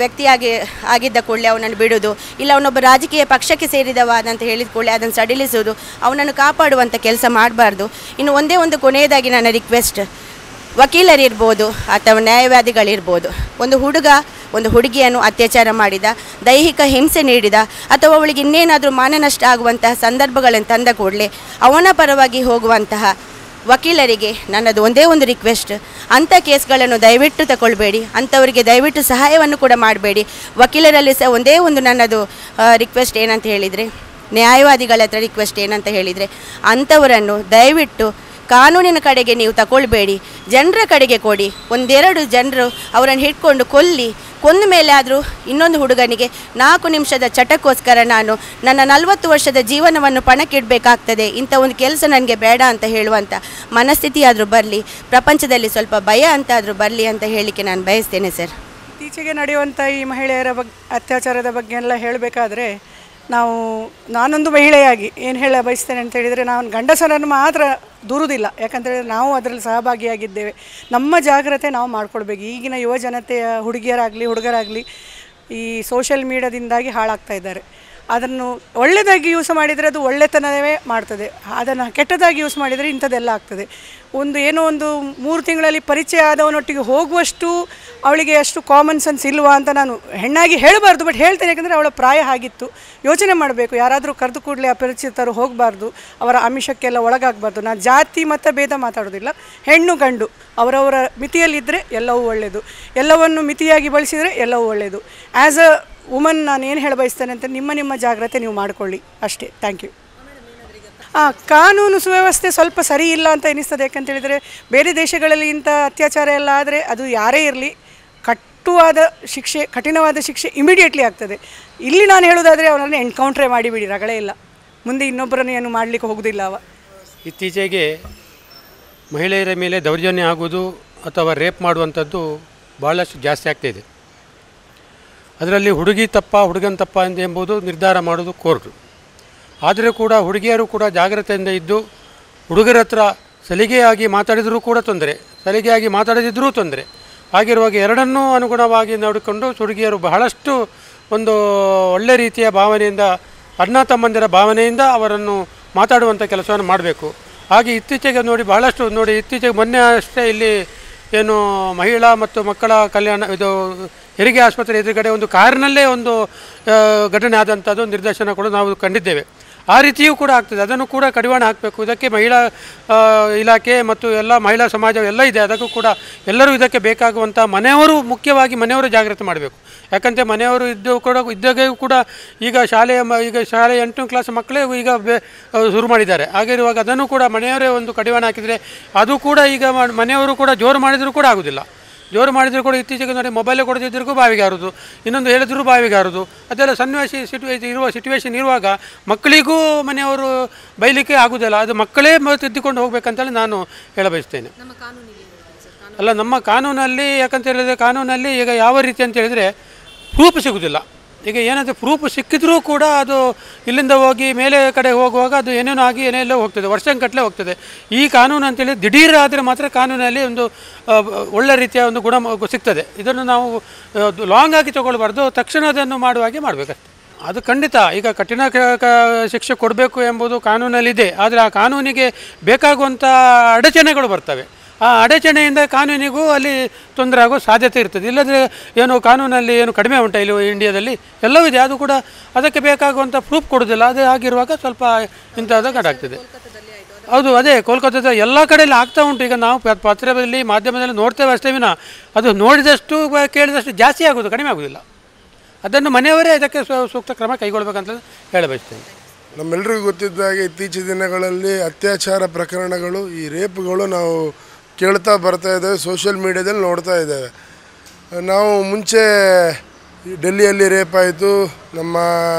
ಆಗಿದ್ದ ಕೂಡಲೇ ಅವನನ್ನು ಬಿಡೋದು, ಇಲ್ಲ ಅವನೊಬ್ಬ ರಾಜಕೀಯ ಪಕ್ಷಕ್ಕೆ ಸೇರಿದವ ಅಂತ ಹೇಳಿದ ಕೂಡಲೇ ಅದನ್ನು ಸಡಿಲಿಸೋದು, ಅವನನ್ನು ಕಾಪಾಡುವಂಥ ಕೆಲಸ ಮಾಡಬಾರ್ದು. ಇನ್ನು ಒಂದೇ ಒಂದು ಕೊನೆಯದಾಗಿ ನನ್ನ ರಿಕ್ವೆಸ್ಟ್, ವಕೀಲರಿರ್ಬೋದು ಅಥವಾ ನ್ಯಾಯವಾದಿಗಳಿರ್ಬೋದು, ಒಂದು ಹುಡುಗ ಒಂದು ಹುಡುಗಿಯನ್ನು ಅತ್ಯಾಚಾರ ಮಾಡಿದ, ದೈಹಿಕ ಹಿಂಸೆ ನೀಡಿದ ಅಥವಾ ಅವಳಿಗೆ ಇನ್ನೇನಾದರೂ ಮಾನನಷ್ಟ ಆಗುವಂತಹ ಸಂದರ್ಭಗಳನ್ನು ತಂದ ಕೂಡಲೇ ಅವನ ಪರವಾಗಿ ಹೋಗುವಂತಹ ವಕೀಲರಿಗೆ ನನ್ನದು ಒಂದೇ ಒಂದು ರಿಕ್ವೆಸ್ಟ್, ಅಂಥ ಕೇಸ್ಗಳನ್ನು ದಯವಿಟ್ಟು ತಗೊಳ್ಬೇಡಿ, ಅಂಥವರಿಗೆ ದಯವಿಟ್ಟು ಸಹಾಯವನ್ನು ಕೂಡ ಮಾಡಬೇಡಿ. ವಕೀಲರಲ್ಲಿ ಸಹ ಒಂದೇ ಒಂದು ನನ್ನದು ರಿಕ್ವೆಸ್ಟ್ ಏನಂತ ಹೇಳಿದರೆ, ನ್ಯಾಯವಾದಿಗಳ ಹತ್ರ ರಿಕ್ವೆಸ್ಟ್ ಏನಂತ ಹೇಳಿದರೆ, ಅಂಥವರನ್ನು ದಯವಿಟ್ಟು ಕಾನೂನಿನ ಕಡೆಗೆ ನೀವು ತಗೊಳ್ಬೇಡಿ, ಜನರ ಕಡೆಗೆ ಕೊಡಿ. 1-2 ಜನರು ಅವರನ್ನು ಹಿಡ್ಕೊಂಡು ಕೊಂದ ಮೇಲೆ ಆದರೂ ಇನ್ನೊಂದು ಹುಡುಗನಿಗೆ 4 ನಿಮಿಷದ ಚಟಕ್ಕೋಸ್ಕರ ನಾನು ನನ್ನ 40 ವರ್ಷದ ಜೀವನವನ್ನು ಪಣಕ್ಕಿಡಬೇಕಾಗ್ತದೆ, ಇಂಥ ಒಂದು ಕೆಲಸ ನನಗೆ ಬೇಡ ಅಂತ ಹೇಳುವಂಥ ಮನಸ್ಥಿತಿ ಆದರೂ ಬರಲಿ, ಪ್ರಪಂಚದಲ್ಲಿ ಸ್ವಲ್ಪ ಭಯ ಅಂತಾದರೂ ಬರಲಿ ಅಂತ ಹೇಳಲಿಕ್ಕೆ ನಾನು ಬಯಸ್ತೇನೆ ಸರ್.
ಇತ್ತೀಚೆಗೆ ನಡೆಯುವಂಥ ಈ ಮಹಿಳೆಯರ ಅತ್ಯಾಚಾರದ ಬಗ್ಗೆ ಎಲ್ಲ ಹೇಳಬೇಕಾದ್ರೆ ನಾನೊಂದು ಮಹಿಳೆಯಾಗಿ ಏನು ಹೇಳ ಬಯಸ್ತೇನೆ ಅಂತ ಹೇಳಿದರೆ, ನಾನು ಗಂಡಸರನ್ನು ಮಾತ್ರ ದೂರುವುದಿಲ್ಲ. ಯಾಕಂತೇಳಿದರೆ ನಾವು ಅದರಲ್ಲಿ ಸಹಭಾಗಿಯಾಗಿದ್ದೇವೆ. ನಮ್ಮ ಜಾಗ್ರತೆ ನಾವು ಮಾಡಿಕೊಡ್ಬೇಕು. ಈಗಿನ ಯುವ ಜನತೆಯ ಹುಡುಗಿಯರಾಗಲಿ ಹುಡುಗರಾಗಲಿ ಈ ಸೋಷಿಯಲ್ ಮೀಡಿಯಾದಿಂದಾಗಿ ಹಾಳಾಗ್ತಾ ಇದ್ದಾರೆ. ಅದನ್ನು ಒಳ್ಳೆಯದಾಗಿ ಯೂಸ್ ಮಾಡಿದರೆ ಅದು ಒಳ್ಳೆತನವೇ ಮಾಡ್ತದೆ, ಅದನ್ನು ಕೆಟ್ಟದಾಗಿ ಯೂಸ್ ಮಾಡಿದರೆ ಇಂಥದ್ದೆಲ್ಲ ಆಗ್ತದೆ. ಏನೋ ಒಂದು 3 ತಿಂಗಳಲ್ಲಿ ಪರಿಚಯ ಆದವನೊಟ್ಟಿಗೆ ಹೋಗುವಷ್ಟು ಅವಳಿಗೆ ಅಷ್ಟು ಕಾಮನ್ ಸೆನ್ಸ್ ಇಲ್ವಾ ಅಂತ ನಾನು ಹೆಣ್ಣಾಗಿ ಹೇಳಬಾರ್ದು, ಬಟ್ ಹೇಳ್ತೇನೆ. ಯಾಕಂದರೆ ಅವಳ ಪ್ರಾಯ ಆಗಿತ್ತು. ಯೋಚನೆ ಮಾಡಬೇಕು, ಯಾರಾದರೂ ಕರೆದು ಕೂಡಲೇ ಅಪರಿಚಿತರು ಹೋಗಬಾರ್ದು, ಅವರ ಆಮಿಷಕ್ಕೆಲ್ಲ ಒಳಗಾಗಬಾರ್ದು. ನಾನು ಜಾತಿ ಮತ್ತು ಭೇದ ಮಾತಾಡೋದಿಲ್ಲ. ಹೆಣ್ಣು ಗಂಡು ಅವರವರ ಮಿತಿಯಲ್ಲಿದ್ದರೆ ಎಲ್ಲವೂ ಒಳ್ಳೆಯದು, ಎಲ್ಲವನ್ನು ಮಿತಿಯಾಗಿ ಬಳಸಿದರೆ ಎಲ್ಲವೂ ಒಳ್ಳೆಯದು. ಆ್ಯಸ್ ಅ ವುಮನ್ ನಾನು ಏನು ಹೇಳ ಬಯಸ್ತೇನೆ ಅಂತ, ನಿಮ್ಮ ಜಾಗ್ರತೆ ನೀವು ಮಾಡಿಕೊಳ್ಳಿ ಅಷ್ಟೇ. Thank you. ಕಾನೂನು ಸುವ್ಯವಸ್ಥೆ ಸ್ವಲ್ಪ ಸರಿ ಇಲ್ಲ ಅಂತ ಎನಿಸ್ತದೆ. ಯಾಕಂತೇಳಿದರೆ ಬೇರೆ ದೇಶಗಳಲ್ಲಿ ಇಂಥ ಅತ್ಯಾಚಾರ ಎಲ್ಲ ಆದರೆ ಅದು ಯಾರೇ ಇರಲಿ ಕಠಿಣವಾದ ಶಿಕ್ಷೆ ಇಮಿಡಿಯೇಟ್ಲಿ ಆಗ್ತದೆ. ಇಲ್ಲಿ ನಾನು ಹೇಳೋದಾದರೆ ಅವನನ್ನು ಎನ್ಕೌಂಟ್ರೇ ಮಾಡಿಬಿಡಿ, ರಗಳೇ ಇಲ್ಲ. ಮುಂದೆ ಇನ್ನೊಬ್ಬರನ್ನು ಏನು ಮಾಡಲಿಕ್ಕೆ ಹೋಗೋದಿಲ್ಲ ಅವ.
ಇತ್ತೀಚೆಗೆ ಮಹಿಳೆಯರ ಮೇಲೆ ದೌರ್ಜನ್ಯ ಆಗುವುದು ಅಥವಾ ರೇಪ್ ಮಾಡುವಂಥದ್ದು ಭಾಳಷ್ಟು ಜಾಸ್ತಿ ಆಗ್ತಾಯಿದೆ. ಅದರಲ್ಲಿ ಹುಡುಗಿ ತಪ್ಪ ಹುಡುಗನ ತಪ್ಪ ಎಂಬುದು ನಿರ್ಧಾರ ಮಾಡೋದು ಕೋರ್ಟು. ಆದರೆ ಕೂಡ ಹುಡುಗಿಯರು ಕೂಡ ಜಾಗ್ರತೆಯಿಂದ ಇದ್ದು ಹುಡುಗರ ಹತ್ರ ಸಲಿಗೆಯಾಗಿ ಮಾತಾಡಿದರೂ ಕೂಡ ತೊಂದರೆ, ಸಲಿಗೆಯಾಗಿ ಮಾತಾಡದಿದ್ದರೂ ತೊಂದರೆ. ಹಾಗಿರುವಾಗ ಎರಡನ್ನೂ ಅನುಗುಣವಾಗಿ ನೋಡಿಕೊಂಡು ಹುಡುಗಿಯರು ಬಹಳಷ್ಟು ಒಂದು ಒಳ್ಳೆ ರೀತಿಯ ಭಾವನೆಯಿಂದ, ಅಣ್ಣ ತಮ್ಮಂದಿರ ಭಾವನೆಯಿಂದ ಅವರನ್ನು ಮಾತಾಡುವಂಥ ಕೆಲಸವನ್ನು ಮಾಡಬೇಕು. ಹಾಗೆ ಇತ್ತೀಚೆಗೆ ಇತ್ತೀಚೆಗೆ ಮೊನ್ನೆ ಅಷ್ಟೇ ಇಲ್ಲಿ ಏನು ಮಹಿಳಾ ಮತ್ತು ಮಕ್ಕಳ ಕಲ್ಯಾಣ ಹೆರಿಗೆ ಆಸ್ಪತ್ರೆ ಎದುರುಗಡೆ ಒಂದು ಕಾರಿನಲ್ಲೇ ಒಂದು ಘಟನೆ ಆದಂಥದ್ದು ನಿದರ್ಶನ ಕೂಡ ನಾವು ಕಂಡಿದ್ದೇವೆ. ಆ ರೀತಿಯೂ ಕೂಡ ಆಗ್ತದೆ. ಅದನ್ನು ಕೂಡ ಕಡಿವಾಣ ಹಾಕಬೇಕು. ಇದಕ್ಕೆ ಮಹಿಳಾ ಇಲಾಖೆ ಮತ್ತು ಎಲ್ಲ ಮಹಿಳಾ ಸಮಾಜ ಎಲ್ಲ ಇದೆ. ಅದಕ್ಕೂ ಕೂಡ ಎಲ್ಲರೂ ಇದಕ್ಕೆ ಬೇಕಾಗುವಂಥ ಮುಖ್ಯವಾಗಿ ಮನೆಯವರು ಜಾಗ್ರತೆ ಮಾಡಬೇಕು. ಯಾಕಂದರೆ ಮನೆಯವರು ಇದ್ದಾಗೂ ಕೂಡ ಈಗ ಶಾಲೆ 8ನೇ ಕ್ಲಾಸ್ ಮಕ್ಕಳೇ ಈಗ ಶುರು ಮಾಡಿದ್ದಾರೆ. ಹಾಗಿರುವಾಗ ಅದನ್ನು ಕೂಡ ಮನೆಯವರೇ ಒಂದು ಕಡಿವಾಣ ಹಾಕಿದರೆ ಅದು ಕೂಡ ಈಗ ಮನೆಯವರು ಕೂಡ ಜೋರು ಮಾಡಿದರೂ ಕೂಡ ಆಗೋದಿಲ್ಲ. ಜೋರು ಮಾಡಿದರೂ ಕೂಡ ಇತ್ತೀಚೆಗೆ ನೋಡಿ ಮೊಬೈಲೇ ಕೊಡದಿದ್ದರೂ ಬಾವಿಗೆ ಹಾರೋದು, ಇನ್ನೊಂದು ಹೇಳಿದ್ರೂ ಬಾವಿಗೆ ಹಾರೋದು, ಅದೆಲ್ಲ ಸಿಚುವೇಶನ್ ಇರುವಾಗ ಮಕ್ಕಳಿಗೂ ಮನೆಯವರು ಬೈಲಿಕ್ಕೆ ಆಗೋದಿಲ್ಲ. ಅದು ಮಕ್ಕಳೇ ತಿದ್ದುಕೊಂಡು ಹೋಗಬೇಕಂತೇಳಿ ನಾನು ಹೇಳ ಬಯಸ್ತೇನೆ. ನಮ್ಮ ಕಾನೂನಲ್ಲಿ ಯಾಕಂತ ಹೇಳಿದರೆ, ಕಾನೂನಲ್ಲಿ ಈಗ ಯಾವ ರೀತಿ ಅಂತ ಹೇಳಿದರೆ ಪ್ರೂಫ್ ಸಿಗೋದಿಲ್ಲ. ಈಗ ಏನಾದರೂ ಪ್ರೂಫ್ ಸಿಕ್ಕಿದ್ರೂ ಕೂಡ ಅದು ಇಲ್ಲಿಂದ ಹೋಗಿ ಮೇಲೆ ಕಡೆ ಹೋಗುವಾಗ ಅದು ಏನೇನೋ ಆಗಿ ಏನೆಲ್ಲೋ ಹೋಗ್ತದೆ, ವರ್ಷಗಟ್ಟಲೆ ಹೋಗ್ತದೆ. ಈ ಕಾನೂನು ಅಂತೇಳಿ ದಿಢೀರ್ ಆದರೆ ಮಾತ್ರ ಕಾನೂನಲ್ಲಿ ಒಂದು ಒಳ್ಳೆ ರೀತಿಯ ಒಂದು ಗುಣ ಸಿಗ್ತದೆ. ಇದನ್ನು ನಾವು ಲಾಂಗ್ ಆಗಿ ತೊಗೊಳ್ಬಾರ್ದು, ತಕ್ಷಣ ಅದನ್ನು ಮಾಡುವಾಗೆ ಮಾಡಬೇಕಷ್ಟೆ. ಅದು ಖಂಡಿತ ಈಗ ಕಠಿಣ ಶಿಕ್ಷೆ ಕೊಡಬೇಕು ಎಂಬುದು ಕಾನೂನಲ್ಲಿದೆ. ಆದರೆ ಆ ಕಾನೂನಿಗೆ ಬೇಕಾಗುವಂಥ ಅಡಚಣೆಗಳು ಬರ್ತವೆ. ಆ ಅಡಚಣೆಯಿಂದ ಕಾನೂನಿಗೂ ಅಲ್ಲಿ ತೊಂದರೆ ಆಗೋ ಸಾಧ್ಯತೆ ಇರ್ತದೆ. ಇಲ್ಲದ್ರೆ ಏನು ಕಾನೂನಲ್ಲಿ ಏನು ಕಡಿಮೆ ಉಂಟಾ ಇಲ್ಲಿ ಇಂಡಿಯಾದಲ್ಲಿ? ಎಲ್ಲವೂ ಇದೆ. ಅದು ಕೂಡ ಅದಕ್ಕೆ ಬೇಕಾಗುವಂಥ ಪ್ರೂಫ್ ಕೊಡೋದಿಲ್ಲ. ಅದೇ ಆಗಿರುವಾಗ ಸ್ವಲ್ಪ ಇಂಥದ್ದು ಕಡಾಗ್ತದೆ. ಹೌದು, ಅದೇ ಕೋಲ್ಕತ್ತಾದ ಎಲ್ಲ ಕಡೆಯಲ್ಲಿ ಆಗ್ತಾ ಉಂಟು. ಈಗ ನಾವು ಪತ್ರದಲ್ಲಿ ಮಾಧ್ಯಮದಲ್ಲಿ ನೋಡ್ತೇವೆ ಅಷ್ಟೇ ವಿನ ಅದು ನೋಡಿದಷ್ಟು ಕೇಳಿದಷ್ಟು ಜಾಸ್ತಿ ಆಗೋದು, ಕಡಿಮೆ ಆಗೋದಿಲ್ಲ. ಅದನ್ನು ಮನೆಯವರೇ ಅದಕ್ಕೆ ಸೂಕ್ತ ಕ್ರಮ ಕೈಗೊಳ್ಬೇಕಂತ ಹೇಳ ಬಯಸ್ತೇನೆ.
ನಮ್ಮೆಲ್ಲರಿಗೂ ಗೊತ್ತಿದ್ದಾಗೆ ಇತ್ತೀಚಿನ ದಿನಗಳಲ್ಲಿ ಅತ್ಯಾಚಾರ ಪ್ರಕರಣಗಳು, ಈ ರೇಪ್ಗಳು ನಾವು ಕೇಳ್ತಾ ಬರ್ತಾ ಇದ್ದೇವೆ, ಸೋಷಿಯಲ್ ಮೀಡಿಯಾದಲ್ಲಿ ನೋಡ್ತಾ ಇದ್ದೇವೆ. ನಾವು ಮುಂಚೆ ಡೆಲ್ಲಿಯಲ್ಲಿ ರೇಪ್ ಆಯಿತು, ನಮ್ಮ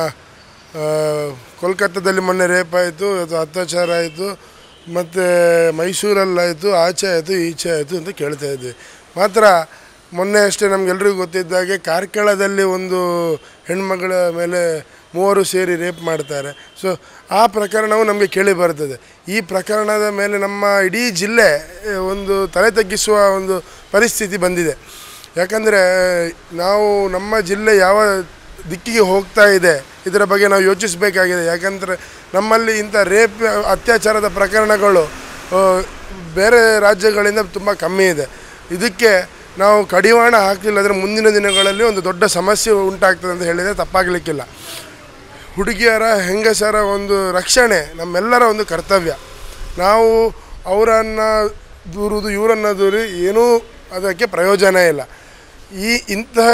ಕೋಲ್ಕತ್ತಾದಲ್ಲಿ ಮೊನ್ನೆ ರೇಪ್ ಆಯಿತು, ಅತ್ಯಾಚಾರ ಆಯಿತು, ಮತ್ತು ಮೈಸೂರಲ್ಲಾಯಿತು, ಆಚೆ ಆಯಿತು, ಈಚೆ ಆಯಿತು ಅಂತ ಕೇಳ್ತಾ ಇದ್ವಿ. ಮಾತ್ರ ಮೊನ್ನೆ ಅಷ್ಟೇ ನಮಗೆಲ್ರಿಗೂ ಗೊತ್ತಿದ್ದಾಗೆ ಕಾರ್ಕಳದಲ್ಲಿ ಒಂದು ಹೆಣ್ಮಗಳ ಮೇಲೆ 3 ಸೇರಿ ರೇಪ್ ಮಾಡ್ತಾರೆ. ಸೊ ಆ ಪ್ರಕರಣವು ನಮಗೆ ಕೇಳಿ ಬರ್ತದೆ. ಈ ಪ್ರಕರಣದ ಮೇಲೆ ನಮ್ಮ ಇಡೀ ಜಿಲ್ಲೆ ಒಂದು ತಲೆ ತಗ್ಗಿಸುವ ಒಂದು ಪರಿಸ್ಥಿತಿ ಬಂದಿದೆ. ಯಾಕಂದರೆ ನಾವು ನಮ್ಮ ಜಿಲ್ಲೆ ಯಾವ ದಿಕ್ಕಿಗೆ ಹೋಗ್ತಾ ಇದೆ ಇದರ ಬಗ್ಗೆ ನಾವು ಯೋಚಿಸಬೇಕಾಗಿದೆ. ಯಾಕಂದರೆ ನಮ್ಮಲ್ಲಿ ಇಂಥ ರೇಪ್ ಅತ್ಯಾಚಾರದ ಪ್ರಕರಣಗಳು ಬೇರೆ ರಾಜ್ಯಗಳಿಂದ ತುಂಬ ಕಮ್ಮಿ ಇದೆ. ಇದಕ್ಕೆ ನಾವು ಕಡಿವಾಣ ಹಾಕಲಿಲ್ಲ ಅಂದರೆ ಮುಂದಿನ ದಿನಗಳಲ್ಲಿ ಒಂದು ದೊಡ್ಡ ಸಮಸ್ಯೆ ಉಂಟಾಗ್ತದೆ ಅಂತ ಹೇಳಿದರೆ ತಪ್ಪಾಗಲಿಕ್ಕಿಲ್ಲ. ಹುಡುಗಿಯರ ಹೆಂಗಸರ ಒಂದು ರಕ್ಷಣೆ ನಮ್ಮೆಲ್ಲರ ಒಂದು ಕರ್ತವ್ಯ. ನಾವು ಅವರನ್ನು ದೂರುವುದು, ಇವರನ್ನು ದೂರಿ ಏನೂ ಅದಕ್ಕೆ ಪ್ರಯೋಜನ ಇಲ್ಲ. ಇಂತಹ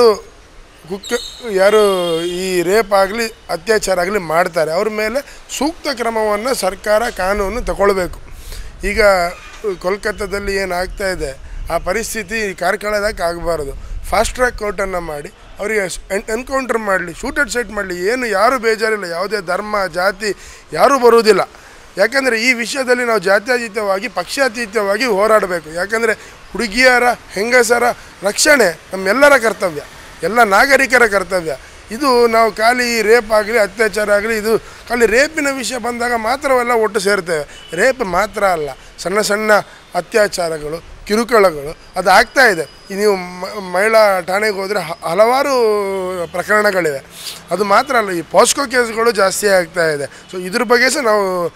ಯಾರು ಈ ರೇಪ್ ಆಗಲಿ ಅತ್ಯಾಚಾರ ಆಗಲಿ ಮಾಡ್ತಾರೆ ಅವ್ರ ಮೇಲೆ ಸೂಕ್ತ ಕ್ರಮವನ್ನು ಸರ್ಕಾರ ಕಾನೂನು ತಗೊಳ್ಬೇಕು. ಈಗ ಕೋಲ್ಕತ್ತಾದಲ್ಲಿ ಏನಾಗ್ತಾ ಇದೆ ಆ ಪರಿಸ್ಥಿತಿ ಕಾರ್ಕಳದಾಗ ಆಗಬಾರ್ದು. ಫಾಸ್ಟ್ ಟ್ರ್ಯಾಕ್ ಕೋರ್ಟನ್ನು ಮಾಡಿ ಅವರಿಗೆ ಎನ್ಕೌಂಟರ್ ಮಾಡಲಿ, ಶೂಟೆಡ್ ಸೆಟ್ ಮಾಡಲಿ, ಯಾರೂ ಬೇಜಾರಿಲ್ಲ. ಯಾವುದೇ ಧರ್ಮ ಜಾತಿ ಯಾರೂ ಬರುವುದಿಲ್ಲ. ಯಾಕಂದರೆ ಈ ವಿಷಯದಲ್ಲಿ ನಾವು ಜಾತ್ಯತೀತವಾಗಿ ಪಕ್ಷಾತೀತವಾಗಿ ಹೋರಾಡಬೇಕು. ಯಾಕಂದರೆ ಹುಡುಗಿಯರ ಹೆಂಗಸರ ರಕ್ಷಣೆ ನಮ್ಮೆಲ್ಲರ ಕರ್ತವ್ಯ, ಎಲ್ಲ ನಾಗರಿಕರ ಕರ್ತವ್ಯ. ಇದು ನಾವು ಖಾಲಿ ರೇಪ್ ಆಗಲಿ ಅತ್ಯಾಚಾರ ಆಗಲಿ ಇದು ಖಾಲಿ ರೇಪಿನ ವಿಷಯ ಬಂದಾಗ ಮಾತ್ರವೆಲ್ಲ ಒಟ್ಟು ಸೇರ್ತೇವೆ. ರೇಪ್ ಮಾತ್ರ ಅಲ್ಲ, ಸಣ್ಣ ಸಣ್ಣ ಅತ್ಯಾಚಾರಗಳು, ಕಿರುಕುಳಗಳು ಅದು ಆಗ್ತಾ ಇದೆ. ನೀವು ಮಹಿಳಾ ಠಾಣೆಗೆ ಹೋದರೆ ಹಲವಾರು ಪ್ರಕರಣಗಳಿವೆ. ಅದು ಮಾತ್ರ ಅಲ್ಲ, ಈ ಪಾಸ್ಕೋ ಕೇಸ್ಗಳು ಜಾಸ್ತಿ ಆಗ್ತಾ ಇದೆ. ಸೊ ಇದ್ರ ಬಗ್ಗೆ ಸಹ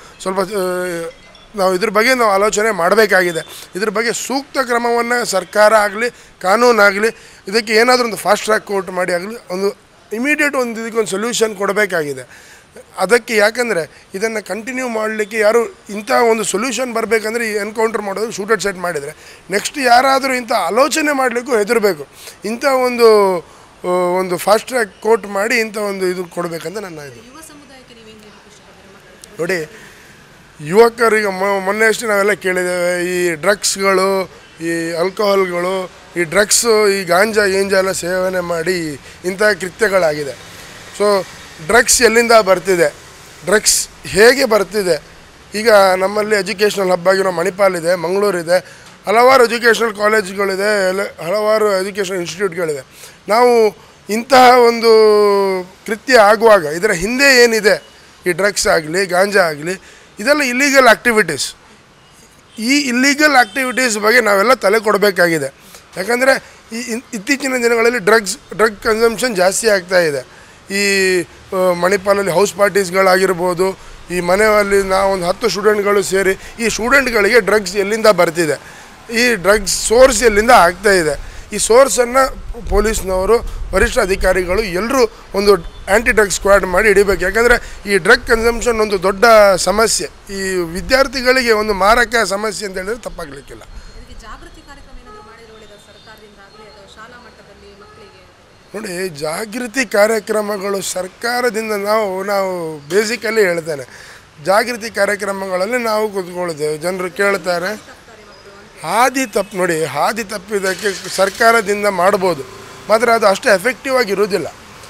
ನಾವು ಇದ್ರ ಬಗ್ಗೆ ನಾವು ಆಲೋಚನೆ ಮಾಡಬೇಕಾಗಿದೆ. ಇದ್ರ ಬಗ್ಗೆ ಸೂಕ್ತ ಕ್ರಮವನ್ನು ಸರ್ಕಾರ ಆಗಲಿ ಕಾನೂನಾಗಲಿ ಇದಕ್ಕೆ ಏನಾದರೂ ಒಂದು ಫಾಸ್ಟ್ ಟ್ರ್ಯಾಕ್ ಕೋರ್ಟ್ ಮಾಡಿ ಆಗಲಿ ಒಂದು ಇಮಿಡಿಯೇಟ್ ಇದಕ್ಕೊಂದು ಸೊಲ್ಯೂಷನ್ ಕೊಡಬೇಕಾಗಿದೆ. ಅದಕ್ಕೆ ಯಾಕಂದರೆ ಇದನ್ನು ಕಂಟಿನ್ಯೂ ಮಾಡಲಿಕ್ಕೆ ಯಾರು ಇಂಥ ಒಂದು ಸೊಲ್ಯೂಷನ್ ಬರಬೇಕಂದ್ರೆ ಈ ಎನ್ಕೌಂಟರ್ ಮಾಡೋದು ಶೂಟೆಡ್ ಸೆಟ್ ಮಾಡಿದರೆ ನೆಕ್ಸ್ಟ್ ಯಾರಾದರೂ ಇಂಥ ಆಲೋಚನೆ ಮಾಡಲಿಕ್ಕೂ ಹೆದರಬೇಕು. ಇಂಥ ಒಂದು ಫಾಸ್ಟ್ ಟ್ರ್ಯಾಕ್ ಕೋರ್ಟ್ ಮಾಡಿ ಇಂಥ ಒಂದು ಇದು ಕೊಡಬೇಕಂತ ನನ್ನ ಇದು. ನೋಡಿ, ಯುವಕರಿಗೆ ಮೊನ್ನೆ ಅಷ್ಟೇ ನಾವೆಲ್ಲ ಕೇಳಿದ್ದೇವೆ, ಈ ಡ್ರಗ್ಸ್ಗಳು, ಈ ಆಲ್ಕೋಹಾಲ್ಗಳು, ಈ ಡ್ರಗ್ಸು, ಈ ಗಾಂಜಾ ಎಲ್ಲ ಸೇವನೆ ಮಾಡಿ ಇಂಥ ಕೃತ್ಯಗಳಾಗಿದೆ. ಸೊ ಡ್ರಗ್ಸ್ ಎಲ್ಲಿಂದ ಬರ್ತಿದೆ, ಡ್ರಗ್ಸ್ ಹೇಗೆ ಬರ್ತಿದೆ? ಈಗ ನಮ್ಮಲ್ಲಿ ಎಜುಕೇಷ್ನಲ್ ಹಬ್ ಆಗಿರೋ ಮಣಿಪಾಲ್ ಇದೆ, ಮಂಗಳೂರಿದೆ, ಹಲವಾರು ಎಜುಕೇಷ್ನಲ್ ಕಾಲೇಜ್ಗಳಿದೆ, ಹಲವಾರು ಎಜುಕೇಷನಲ್ ಇನ್ಸ್ಟಿಟ್ಯೂಟ್ಗಳಿದೆ. ನಾವು ಇಂತಹ ಒಂದು ಕೃತ್ಯ ಆಗುವಾಗ ಇದರ ಹಿಂದೆ ಏನಿದೆ, ಈ ಡ್ರಗ್ಸ್ ಆಗಲಿ ಗಾಂಜಾ ಆಗಲಿ ಇದೆಲ್ಲ ಇಲ್ಲೀಗಲ್ ಆ್ಯಕ್ಟಿವಿಟೀಸ್. ಈ ಇಲ್ಲೀಗಲ್ ಆ್ಯಕ್ಟಿವಿಟೀಸ್ ಬಗ್ಗೆ ನಾವೆಲ್ಲ ತಲೆ ಕೊಡಬೇಕಾಗಿದೆ. ಯಾಕಂದರೆ ಇತ್ತೀಚಿನ ದಿನಗಳಲ್ಲಿ ಡ್ರಗ್ ಕನ್ಸಂಪ್ಷನ್ ಜಾಸ್ತಿ ಆಗ್ತಾ ಇದೆ. ಈ ಮಣಿಪಾಲಲ್ಲಿ ಹೌಸ್ ಪಾರ್ಟೀಸ್ಗಳಾಗಿರ್ಬೋದು, ಈ ಮನೆಯಲ್ಲಿ ನಾವೊಂದು 10 ಸ್ಟೂಡೆಂಟ್ಗಳು ಸೇರಿ ಈ ಸ್ಟೂಡೆಂಟ್ಗಳಿಗೆ ಡ್ರಗ್ಸ್ ಎಲ್ಲಿಂದ ಬರ್ತಿದೆ, ಈ ಡ್ರಗ್ಸ್ ಸೋರ್ಸ್ ಎಲ್ಲಿಂದ ಆಗ್ತಾ ಇದೆ, ಈ ಸೋರ್ಸನ್ನು ಪೊಲೀಸ್ನವರು, ವರಿಷ್ಠ ಅಧಿಕಾರಿಗಳು ಎಲ್ಲರೂ ಒಂದು ಆ್ಯಂಟಿ ಡ್ರಗ್ ಸ್ಕ್ವಾಡ್ ಮಾಡಿ ಹಿಡಿಬೇಕು. ಯಾಕಂದರೆ ಈ ಡ್ರಗ್ ಕನ್ಸಂಪ್ಷನ್ ಒಂದು ದೊಡ್ಡ ಸಮಸ್ಯೆ, ಈ ವಿದ್ಯಾರ್ಥಿಗಳಿಗೆ ಒಂದು ಮಾರಕ ಸಮಸ್ಯೆ ಅಂತ ಹೇಳಿದ್ರೆ ತಪ್ಪಾಗಲಿಕ್ಕಿಲ್ಲ. ನೋಡಿ, ಜಾಗೃತಿ ಕಾರ್ಯಕ್ರಮಗಳು ಸರ್ಕಾರದಿಂದ ನಾವು ಬೇಸಿಕಲಿ ಹೇಳ್ತೇನೆ, ಜಾಗೃತಿ ಕಾರ್ಯಕ್ರಮಗಳಲ್ಲಿ ನಾವು ಕೂತ್ಕೊಳ್ತೇವೆ. ಜನರು ಕೇಳ್ತಾರೆ, ಹಾದಿ ತಪ್ಪಿದ್ದಕ್ಕೆ ಸರ್ಕಾರದಿಂದ ಮಾಡ್ಬೋದು, ಮಾತ್ರ ಅದು ಅಷ್ಟು ಎಫೆಕ್ಟಿವ್ ಆಗಿ ಇರೋದಿಲ್ಲ.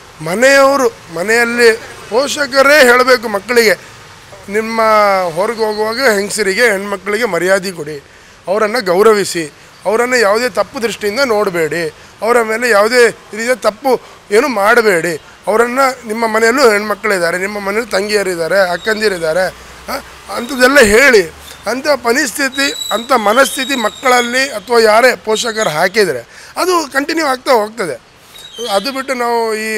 ಮನೆಯಲ್ಲಿ ಪೋಷಕರೇ ಹೇಳಬೇಕು ಮಕ್ಕಳಿಗೆ, ನಿಮ್ಮ ಹೊರಗೆ ಹೋಗುವಾಗ ಹೆಂಗಸರಿಗೆ ಹೆಣ್ಮಕ್ಳಿಗೆ ಮರ್ಯಾದೆ ಕೊಡಿ, ಅವರನ್ನು ಗೌರವಿಸಿ, ಅವರನ್ನು ಯಾವುದೇ ತಪ್ಪು ದೃಷ್ಟಿಯಿಂದ ನೋಡಬೇಡಿ, ಅವರ ಮೇಲೆ ಯಾವುದೇ ರೀತಿಯ ತಪ್ಪು ಏನು ಮಾಡಬೇಡಿ. ಅವರನ್ನು ನಿಮ್ಮ ಮನೆಯಲ್ಲೂ ಹೆಣ್ಮಕ್ಳಿದ್ದಾರೆ, ನಿಮ್ಮ ಮನೆಯಲ್ಲಿ ತಂಗಿಯರಿದ್ದಾರೆ, ಅಕ್ಕಂದಿರಿದ್ದಾರೆ, ಅಂಥದ್ದೆಲ್ಲ ಹೇಳಿ. ಅಂಥ ಅಂಥ ಮನಸ್ಥಿತಿ ಮಕ್ಕಳಲ್ಲಿ ಅಥವಾ ಯಾರೇ ಪೋಷಕರು ಹಾಕಿದರೆ ಅದು ಕಂಟಿನ್ಯೂ ಆಗ್ತಾ ಹೋಗ್ತದೆ. ಅದು ಬಿಟ್ಟು ನಾವು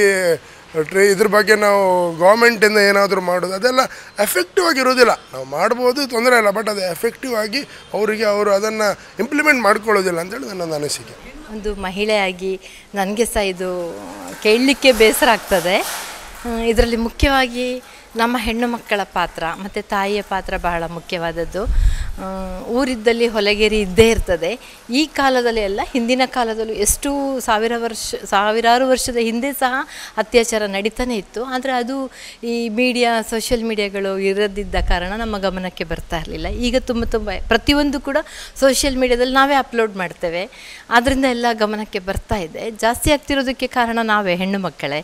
ಇದ್ರ ಬಗ್ಗೆ ನಾವು ಗೌರ್ಮೆಂಟಿಂದ ಏನಾದರೂ ಮಾಡೋದು ಅದೆಲ್ಲ ಎಫೆಕ್ಟಿವ್ ಆಗಿರೋದಿಲ್ಲ. ನಾವು ಮಾಡ್ಬೋದು, ತೊಂದರೆ ಇಲ್ಲ, ಬಟ್ ಅದು ಎಫೆಕ್ಟಿವ್ ಆಗಿ ಅವರು ಅದನ್ನು ಇಂಪ್ಲಿಮೆಂಟ್ ಮಾಡ್ಕೊಳ್ಳೋದಿಲ್ಲ ಅಂತೇಳಿ ನನ್ನೊಂದು ಅನಿಸಿಕೆ.
ಒಂದು ಮಹಿಳೆಯಾಗಿ ನನಗೆ ಸಹ ಇದು ಕೇಳಲಿಕ್ಕೆ ಬೇಸರ ಆಗ್ತದೆ. ಇದರಲ್ಲಿ ಮುಖ್ಯವಾಗಿ ನಮ್ಮ ಹೆಣ್ಣು ಮಕ್ಕಳ ಪಾತ್ರ ಮತ್ತು ತಾಯಿಯ ಪಾತ್ರ ಬಹಳ ಮುಖ್ಯವಾದದ್ದು. ಊರಿದ್ದಲ್ಲಿ ಹೊಲಗೇರಿ ಇದ್ದೇ ಇರ್ತದೆ. ಈ ಕಾಲದಲ್ಲಿ ಎಲ್ಲ ಹಿಂದಿನ ಕಾಲದಲ್ಲೂ ಎಷ್ಟು ಸಾವಿರಾರು ವರ್ಷದ ಹಿಂದೆ ಸಹ ಅತ್ಯಾಚಾರ ನಡೀತಾನೆ ಇತ್ತು. ಆದರೆ ಅದು ಈ ಸೋಷಿಯಲ್ ಮೀಡಿಯಾಗಳು ಇರದಿದ್ದ ಕಾರಣ ನಮ್ಮ ಗಮನಕ್ಕೆ ಬರ್ತಾ ಇರಲಿಲ್ಲ. ಈಗ ತುಂಬ ಪ್ರತಿಯೊಂದು ಕೂಡ ಸೋಷಿಯಲ್ ಮೀಡಿಯಾದಲ್ಲಿ ನಾವೇ ಅಪ್ಲೋಡ್ ಮಾಡ್ತೇವೆ, ಆದ್ದರಿಂದ ಎಲ್ಲ ಗಮನಕ್ಕೆ ಬರ್ತಾ ಇದೆ. ಜಾಸ್ತಿ ಆಗ್ತಿರೋದಕ್ಕೆ ಕಾರಣ ನಾವೇ ಹೆಣ್ಣು ಮಕ್ಕಳೇ.